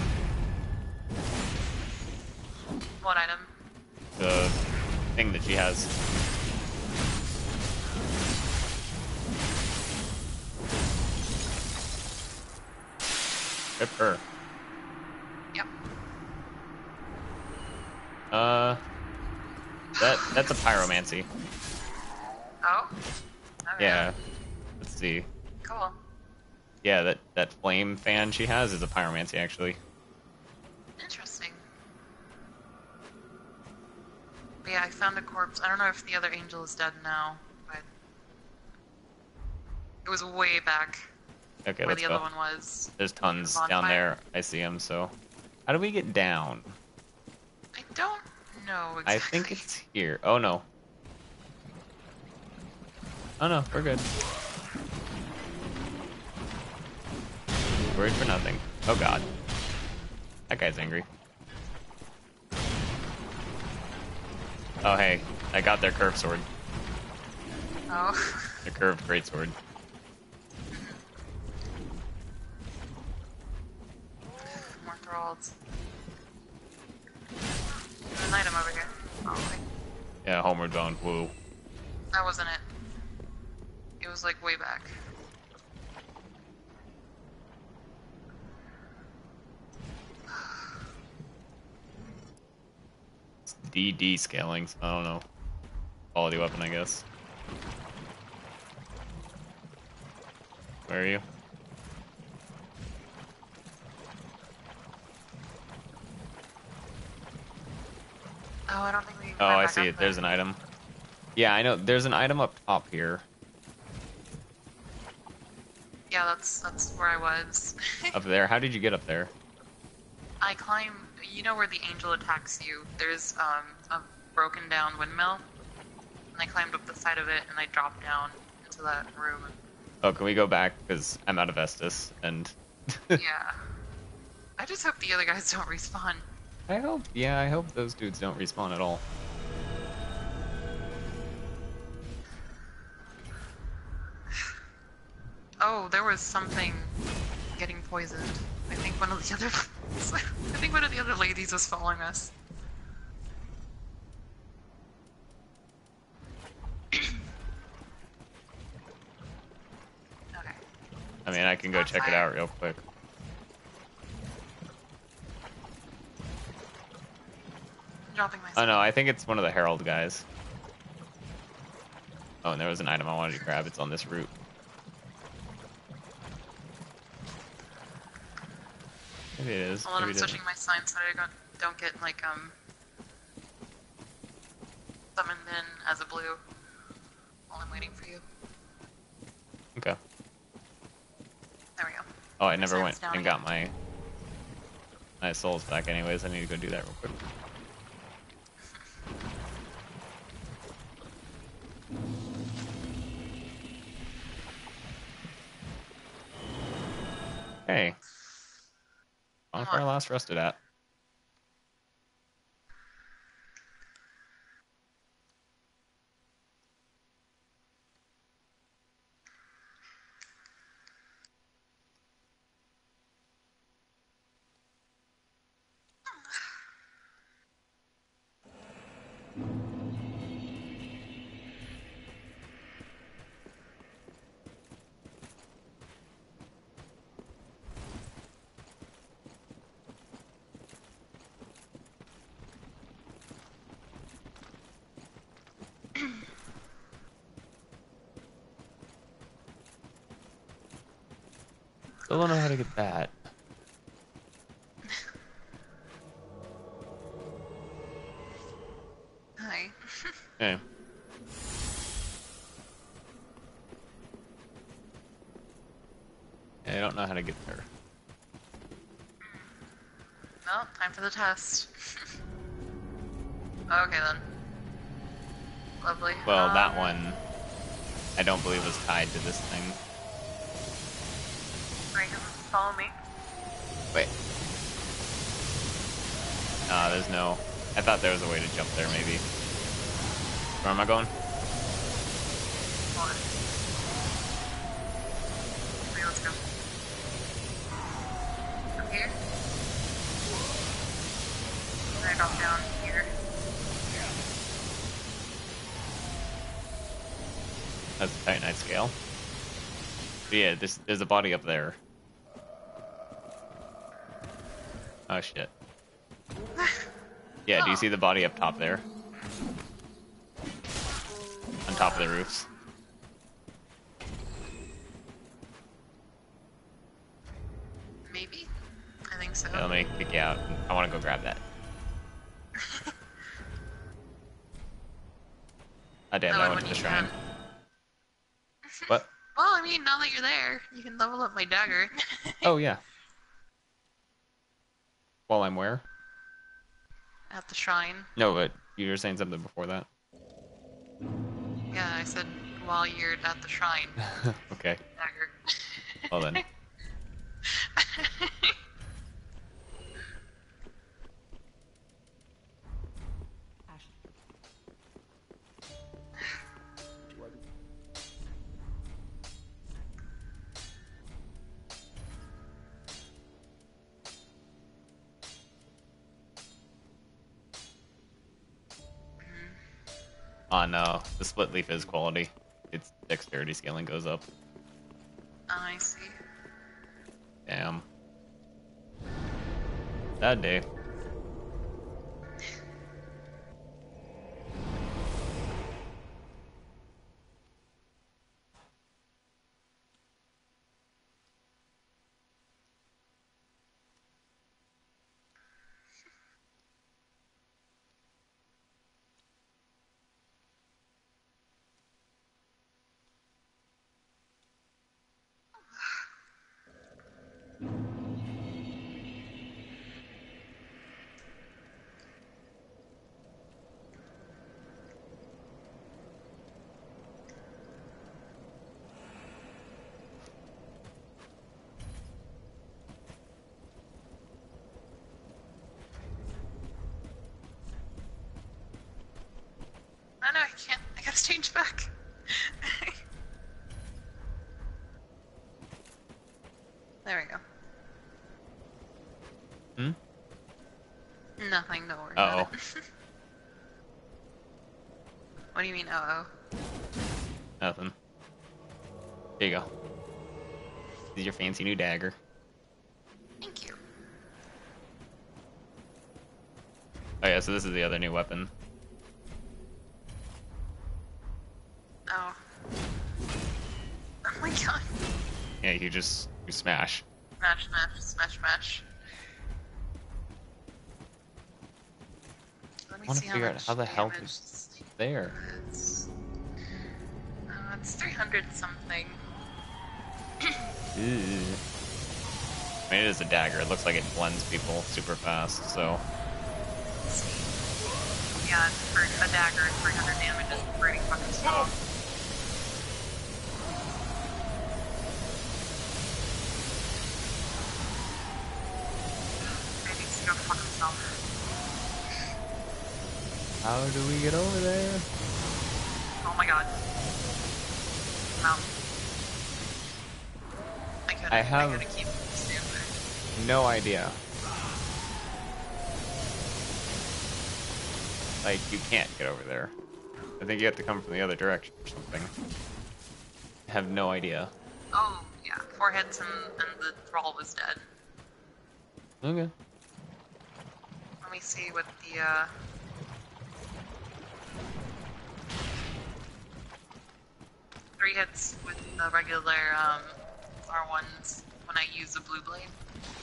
What item? The thing that she has. Rip her. Yep. Uh, that that's a pyromancy. Oh? Okay. Yeah. Let's see. Cool. Yeah, that that flame fan she has is a pyromancy actually. Interesting. But yeah, I found a corpse. I don't know if the other angel is dead now, but it was way back Okay, where let's the go. other one was. There's tons on down fire. there. I see them. So, how do we get down? I don't know exactly. I think it's here. Oh no. Oh no, we're good. Worried for nothing. Oh god. That guy's angry. Oh hey, I got their curved sword. Oh. Their curved greatsword. More thralls. There's an item over here. Oh, wait. Yeah, homeward bound. Woo. That wasn't it. It was like way back. It's D D scaling. So I don't know. Quality weapon, I guess. Where are you? Oh, I don't think we. Oh, went I back see up it. There's there. an item. Yeah, I know. There's an item up top here. Yeah, that's that's where I was. Up there. How did you get up there? I climb. You know where the angel attacks you? There's um a broken down windmill, and I climbed up the side of it, and I dropped down into that room. Oh, can we go back? Because I'm out of Estus, and Yeah. I just hope the other guys don't respawn. I hope, yeah, I hope those dudes don't respawn at all. Oh, there was something getting poisoned. I think one of the other. I think one of the other ladies was following us. Okay. I mean, I can go check it out real quick. I'm dropping my. Oh no, I think it's one of the Herald guys. Oh, and there was an item I wanted to grab. It's on this route. Maybe it is. Hold on, Maybe I'm it switching isn't. my sign so I don't, don't get like um summoned in as a blue while I'm waiting for you. Okay. There we go. Oh, I never Sign's went down and again. got my my souls back. Anyways, I need to go do that real quick. Hey. On where I last rested at. Still don't know how to get that. Hi. Okay. Yeah, I don't know how to get there. Well, time for the test. Okay then. Lovely. Well, Um, that one, I don't believe was tied to this thing. Right, follow me. Wait. Nah, there's no... I thought there was a way to jump there, maybe. Where am I going? Hold on. Okay, let's go. Up here. And I drop down here. That's a Titanite scale. But yeah, this, there's a body up there. Oh, shit. Yeah, do you see the body up top there? On top of the roofs. Maybe? I think so. Yeah, let me kick you out. I want to go grab that. Ah, damn, No, that I went to wouldn't the eat shrine. that. What? Well, I mean, now that you're there, you can level up my dagger. Oh, yeah. While I'm where? At the shrine. No, but you were saying something before that. Yeah, I said while you're at the shrine. Okay. Dagger. Well then. Oh no, the split leaf is quality. Its dexterity scaling goes up. I see. Damn. Sad day. Oh no, I can't. I gotta change back. There we go. Hmm? Nothing, don't worry Uh-oh. about it. What do you mean, uh oh? Nothing. Here you go. This is your fancy new dagger. Thank you. Oh yeah, so this is the other new weapon. Oh. Oh my god. Yeah, you just you smash. Smash, smash, smash, smash. Let me I want to see how figure out much how the hell damage it's this thing there. does. Uh, it's three hundred something. Ew. I mean, it is a dagger. It looks like it blends people super fast, so... Let's see. Yeah, for a dagger, three hundred damage is pretty fucking strong. He needs to go fuck himself. How do we get over there? Oh my god. No. I gotta, I have- I gotta keep stand there. No idea. Like, you can't get over there. I think you have to come from the other direction or something. I have no idea. Oh, yeah. Four hits and, and the thrall was dead. Okay. Let me see what the, uh... Three hits with the regular, um, R ones, when I use the blue blade.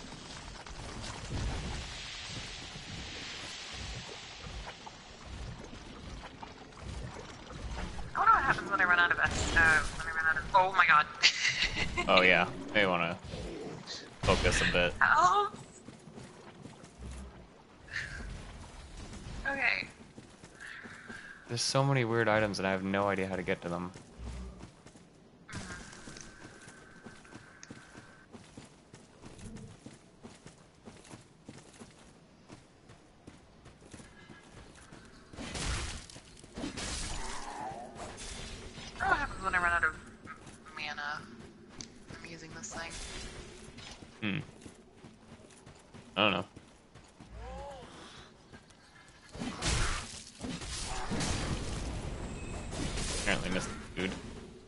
I wonder what happens when I run out of S. Uh, when I run out of. Oh my god. Oh yeah, may want to focus a bit. Help! Okay. There's so many weird items and I have no idea how to get to them. What happens when I run out of mana? I'm using this thing. Hmm. I don't know. Apparently missed the food.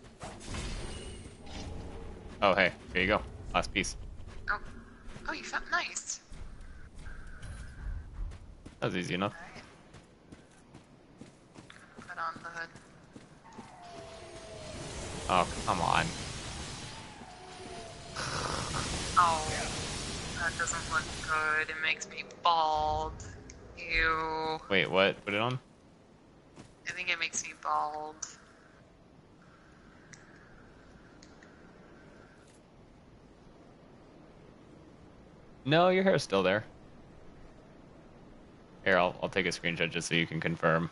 Oh hey, here you go. Last piece. Oh. Oh, you found nice. That was easy enough. Alright. Put on the hood. Oh, come on. Oh. That doesn't look good. It makes me bald. Ew. Wait, what? Put it on? I think it makes me bald. No, your hair's still there. Here, I'll, I'll take a screenshot just so you can confirm.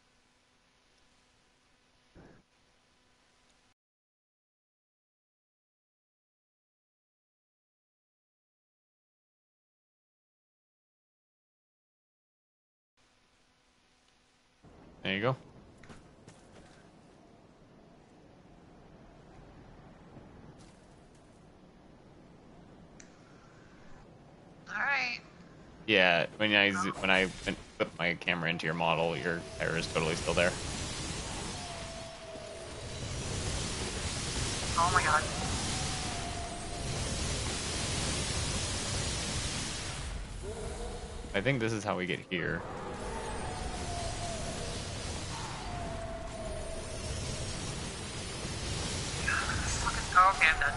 There you go. Alright. Yeah, when I zo- when I put my camera into your model, your hair is totally still there. Oh my god. I think this is how we get here. Fucking. Oh, okay, I'm dead.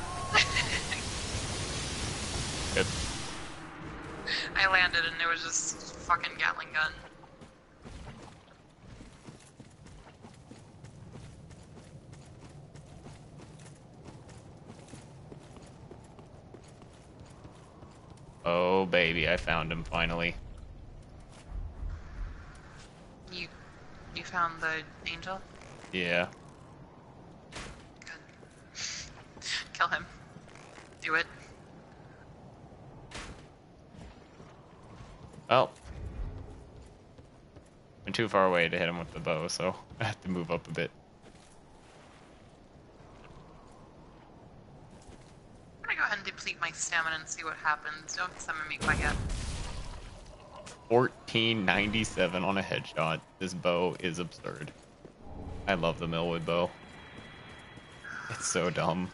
Good. I landed and it was just fucking Gatling gun. Oh baby, I found him finally. You, you found the angel? Yeah. Good. Kill him. Do it. Well, I'm too far away to hit him with the bow, so I have to move up a bit. I'm gonna go ahead and deplete my stamina and see what happens. Don't summon me quite yet. fourteen ninety-seven on a headshot. This bow is absurd. I love the Millwood bow. It's so dumb.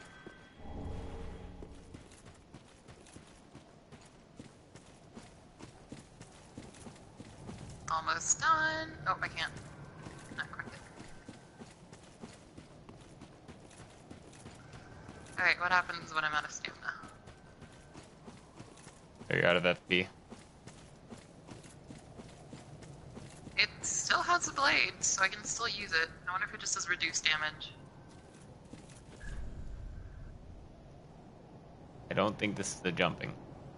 Almost done. Oh, I can't. Not quite yet. Alright, what happens when I'm out of stamina? Are you out of F P? It still has a blade, so I can still use it. I wonder if it just does reduced damage. I don't think this is the jumping.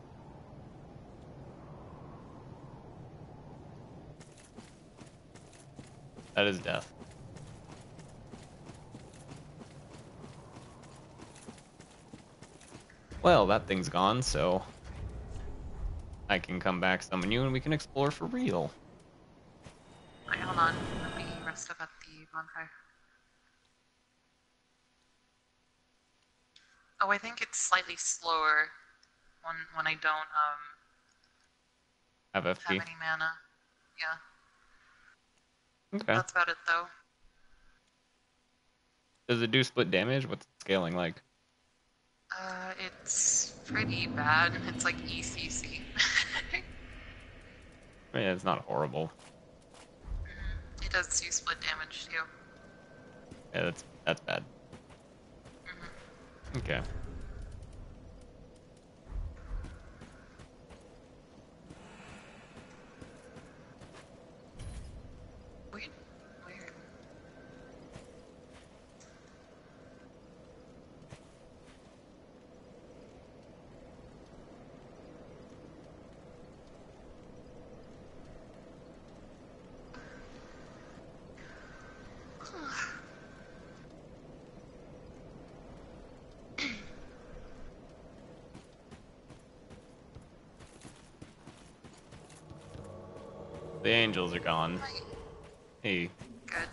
That is death. Well, that thing's gone, so I can come back, summon you, and we can explore for real. Alright, hold on. Let me rest up at the bonfire. Oh, I think it's slightly slower when when I don't um Have F P. have any mana. Yeah, Okay. that's about it though. Does it do split damage? What's the scaling like? Uh, it's pretty bad. It's like E C C. I mean, it's not horrible. It does do split damage too. Yeah, that's that's bad. Mhm. Okay. The angels are gone. Right. Hey. Good.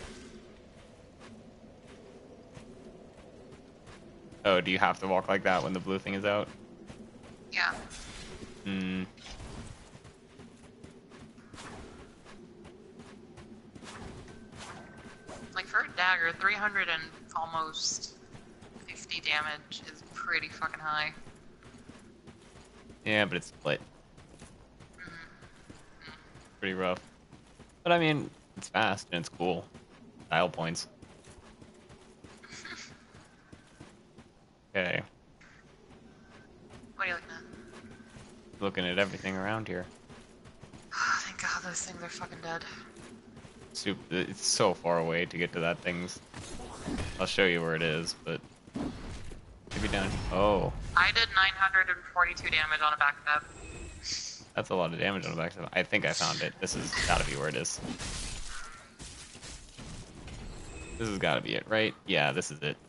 Oh, do you have to walk like that when the blue thing is out? Yeah. Hmm. Like for a dagger, three hundred and almost fifty damage is pretty fucking high. Yeah, but it's split. Mm-hmm. Pretty rough. But I mean, it's fast and it's cool. Style points. Okay. What are you looking at? Looking at everything around here. Thank God those things are fucking dead. Super, it's so far away to get to that thing's. I'll show you where it is, but maybe down. Oh, I did nine hundred forty-two damage on a back step. that's a lot of damage on the back. I think I found it. This has got to be where it is. This has got to be it, right? Yeah, this is it.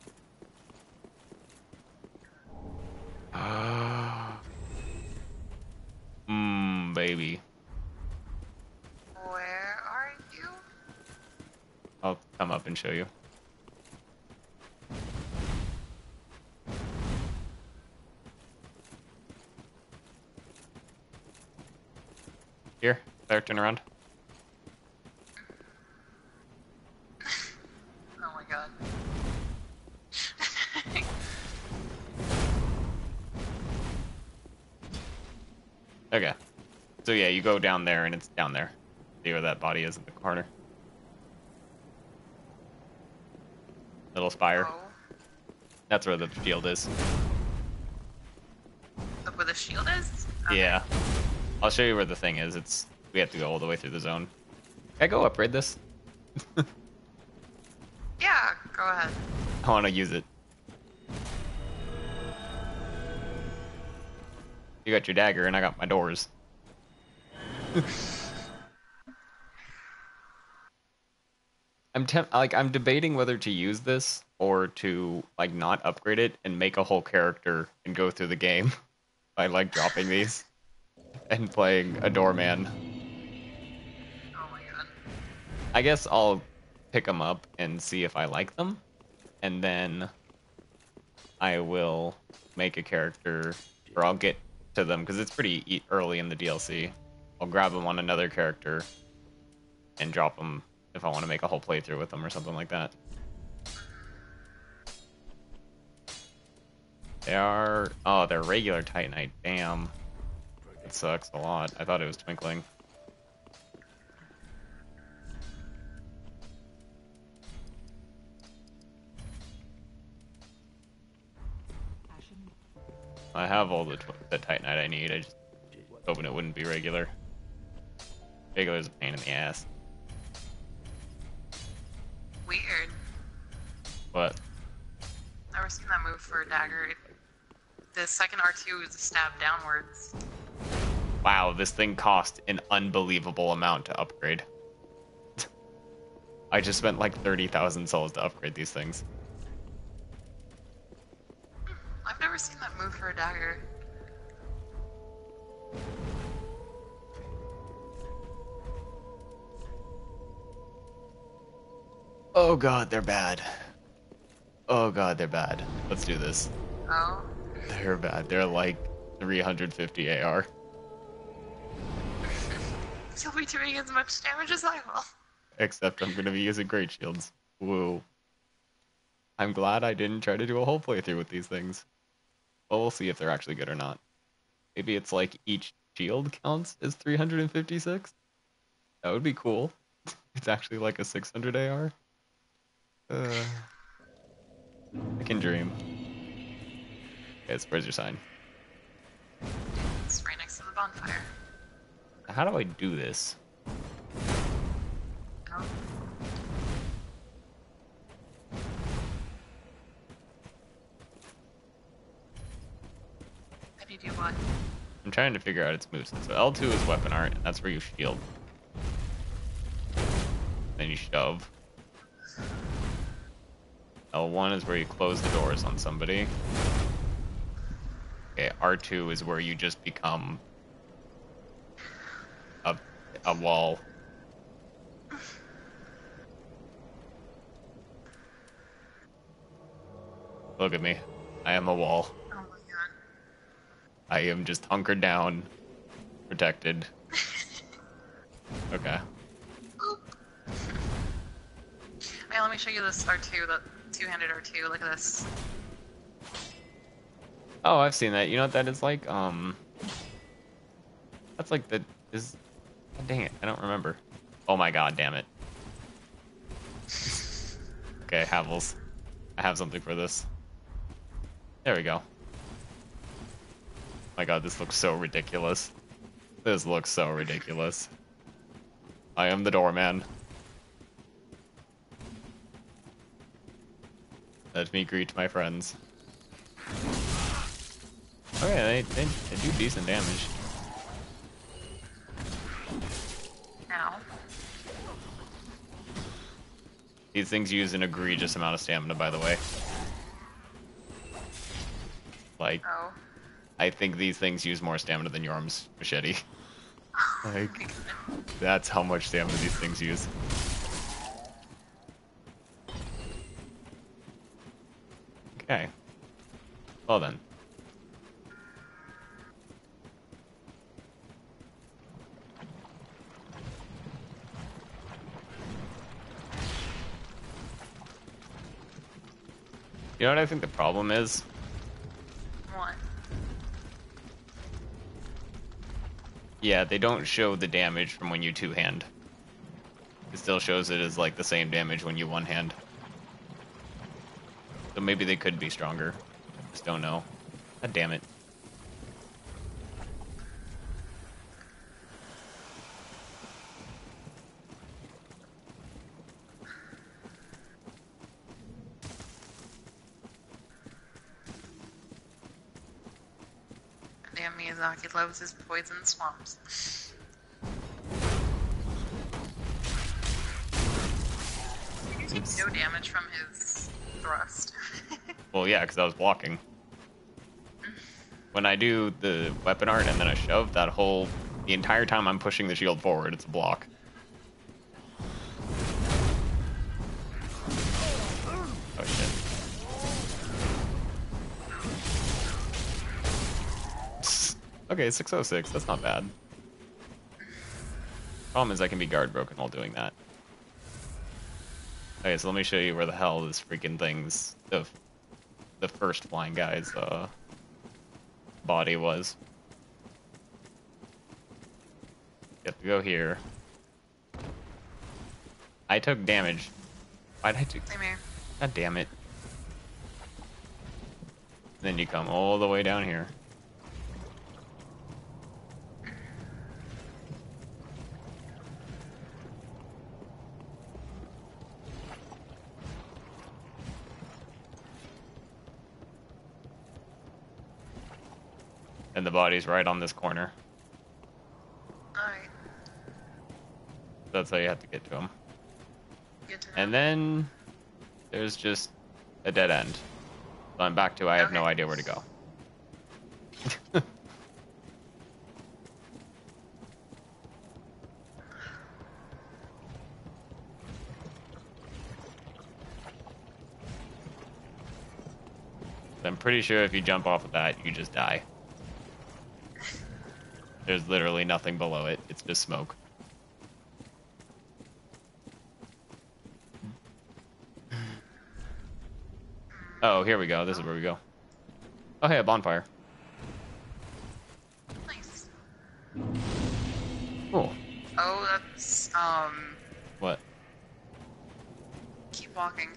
Mmm, baby. Where are you? I'll come up and show you. Here, there, turn around. Oh my God. Okay. So yeah, you go down there and it's down there. See where that body is in the corner. Little spire. Oh. That's where the shield is. Look where the shield is? Okay. Yeah. I'll show you where the thing is. It's we have to go all the way through the zone. Can I go upgrade this? Yeah, go ahead. I want to use it. You got your dagger and I got my doors. I'm temp- like I'm debating whether to use this or to like not upgrade it and make a whole character and go through the game by like dropping these and playing a doorman. Oh my God. I guess I'll pick them up and see if I like them, and then I will make a character, or I'll get to them because it's pretty e- early in the D L C. I'll grab them on another character and drop them if I want to make a whole playthrough with them or something like that. They are... Oh, they're regular Titanite. Damn. It sucks a lot. I thought it was twinkling. I have all the, tw- the Titanite I need. I just hoping it wouldn't be regular. Regular's a pain in the ass. Weird. But Never seen that move for a dagger. The second R two is a stab downwards. wow, this thing cost an unbelievable amount to upgrade. I just spent like thirty thousand souls to upgrade these things. I've never seen that move for a dagger. Oh god, they're bad. Oh god, they're bad. Let's do this. Oh. They're bad. They're like three hundred fifty A R. You'll be doing as much damage as I will. Except I'm going to be using great shields. Woo. I'm glad I didn't try to do a whole playthrough with these things. Well, we'll see if they're actually good or not. Maybe it's like each shield counts as three hundred fifty-six? That would be cool. It's actually like a six hundred A R. Uh, I can dream. Okay, where's your sign? It's right next to the bonfire. How do I do this? Oh. How do you do what? I'm trying to figure out its moves. So L two is weapon art, and that's where you shield. Then you shove. L one is where you close the doors on somebody. Okay, R two is where you just become a, a wall. Look at me. I am a wall. Oh my god. I am just hunkered down, protected. Okay. Oop. Hey, let me show you this R two, that two-handed R two. Look at this. Oh, I've seen that. You know what that is like? Um, that's like the is. Oh, dang it, I don't remember. Oh my god, damn it. Okay, Havels, I have something for this. There we go. My god, this looks so ridiculous. This looks so ridiculous. I am the doorman. Let me greet my friends. Okay, they, they, they do decent damage. Ow. These things use an egregious amount of stamina, by the way. Like, Oh. I think these things use more stamina than Yorm's machete. Like, that's how much stamina these things use. Okay. Well then. You know what I think the problem is? What? Yeah, they don't show the damage from when you two-hand. It still shows it as like the same damage when you one-hand. So maybe they could be stronger. Just don't know. God damn it. Damn, Miyazaki loves his poison swamps. He takes no damage from his thrust. Well, yeah, because I was blocking. When I do the weapon art and then a shove, that whole... The entire time I'm pushing the shield forward, it's a block. Oh, shit. Okay, six oh six, that's not bad. Problem is I can be guard broken while doing that. Okay, so let me show you where the hell this freaking thing's... The, the first flying guy's uh, body was. You have to go here. I took damage. Why'd I do... Same here. God damn it. Then you come all the way down here. And the body's right on this corner. Alright. That's how you have to get to him. Good to know. And then there's just a dead end. So I'm back to I have no Okay. idea where to go. I'm pretty sure if you jump off of that, you just die. There's literally nothing below it. It's just smoke. Oh, here we go. This is where we go. Oh, hey, a bonfire. Nice. Cool. Oh, that's, um, What? keep walking.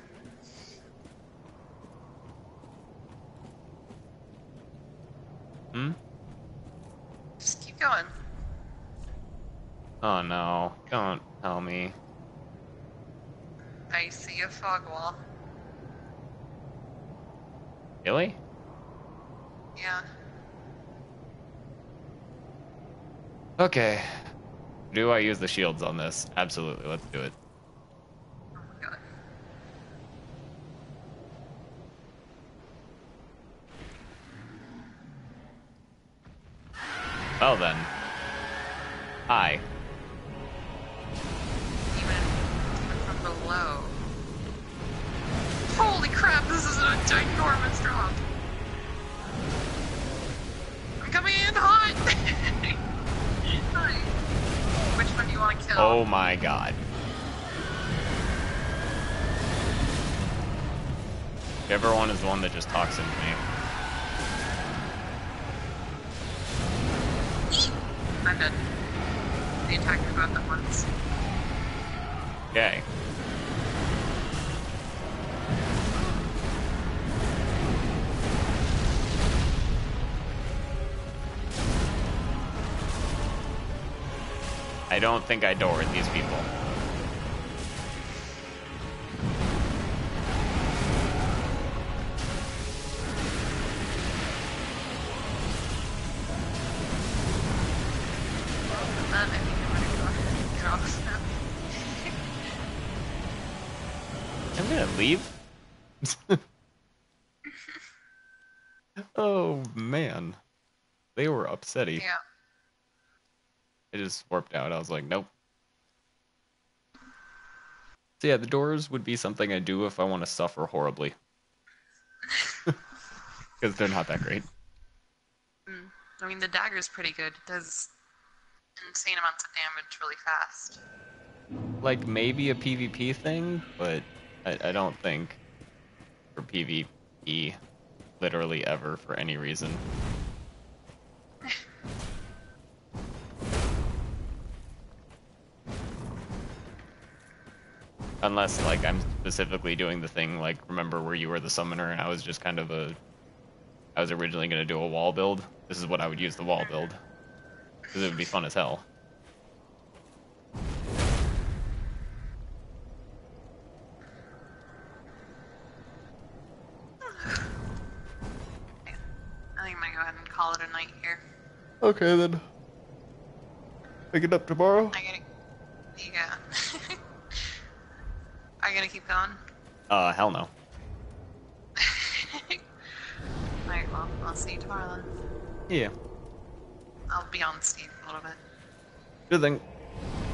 Hmm? Just keep going. Oh, no. Don't tell me. I see a fog wall. Really? Yeah. Okay. Do I use the shields on this? Absolutely. Let's do it. Oh my god. Well then. Hi. low. Holy crap, this is a ginormous drop. I'm coming in hot! Hi. Which one do you want to kill? Oh my god. Whichever one is the one that just talks into me. I'm dead. They attacked me both at once. Okay. I don't think I doored these people. That, I think I'm gonna go draw this now. I'm gonna leave. Oh man, they were upsetty. Yeah. I just warped out. I was like, nope. So yeah, the doors would be something I do if I want to suffer horribly. Because they're not that great. Mm. I mean, the dagger's pretty good. It does insane amounts of damage really fast. Like, maybe a PvP thing, but I, I don't think for PvP literally ever for any reason. Unless, like, I'm specifically doing the thing, like, remember where you were the summoner and I was just kind of a... I was originally going to do a wall build. This is what I would use the wall build. Because it would be fun as hell. I think I'm gonna go ahead and call it a night here. Okay then. Pick it up tomorrow. I gotta... Yeah. Are you gonna keep going? Uh, hell no. Alright, well, I'll see you tomorrow then. Yeah. I'll be on Steve a little bit. Good thing.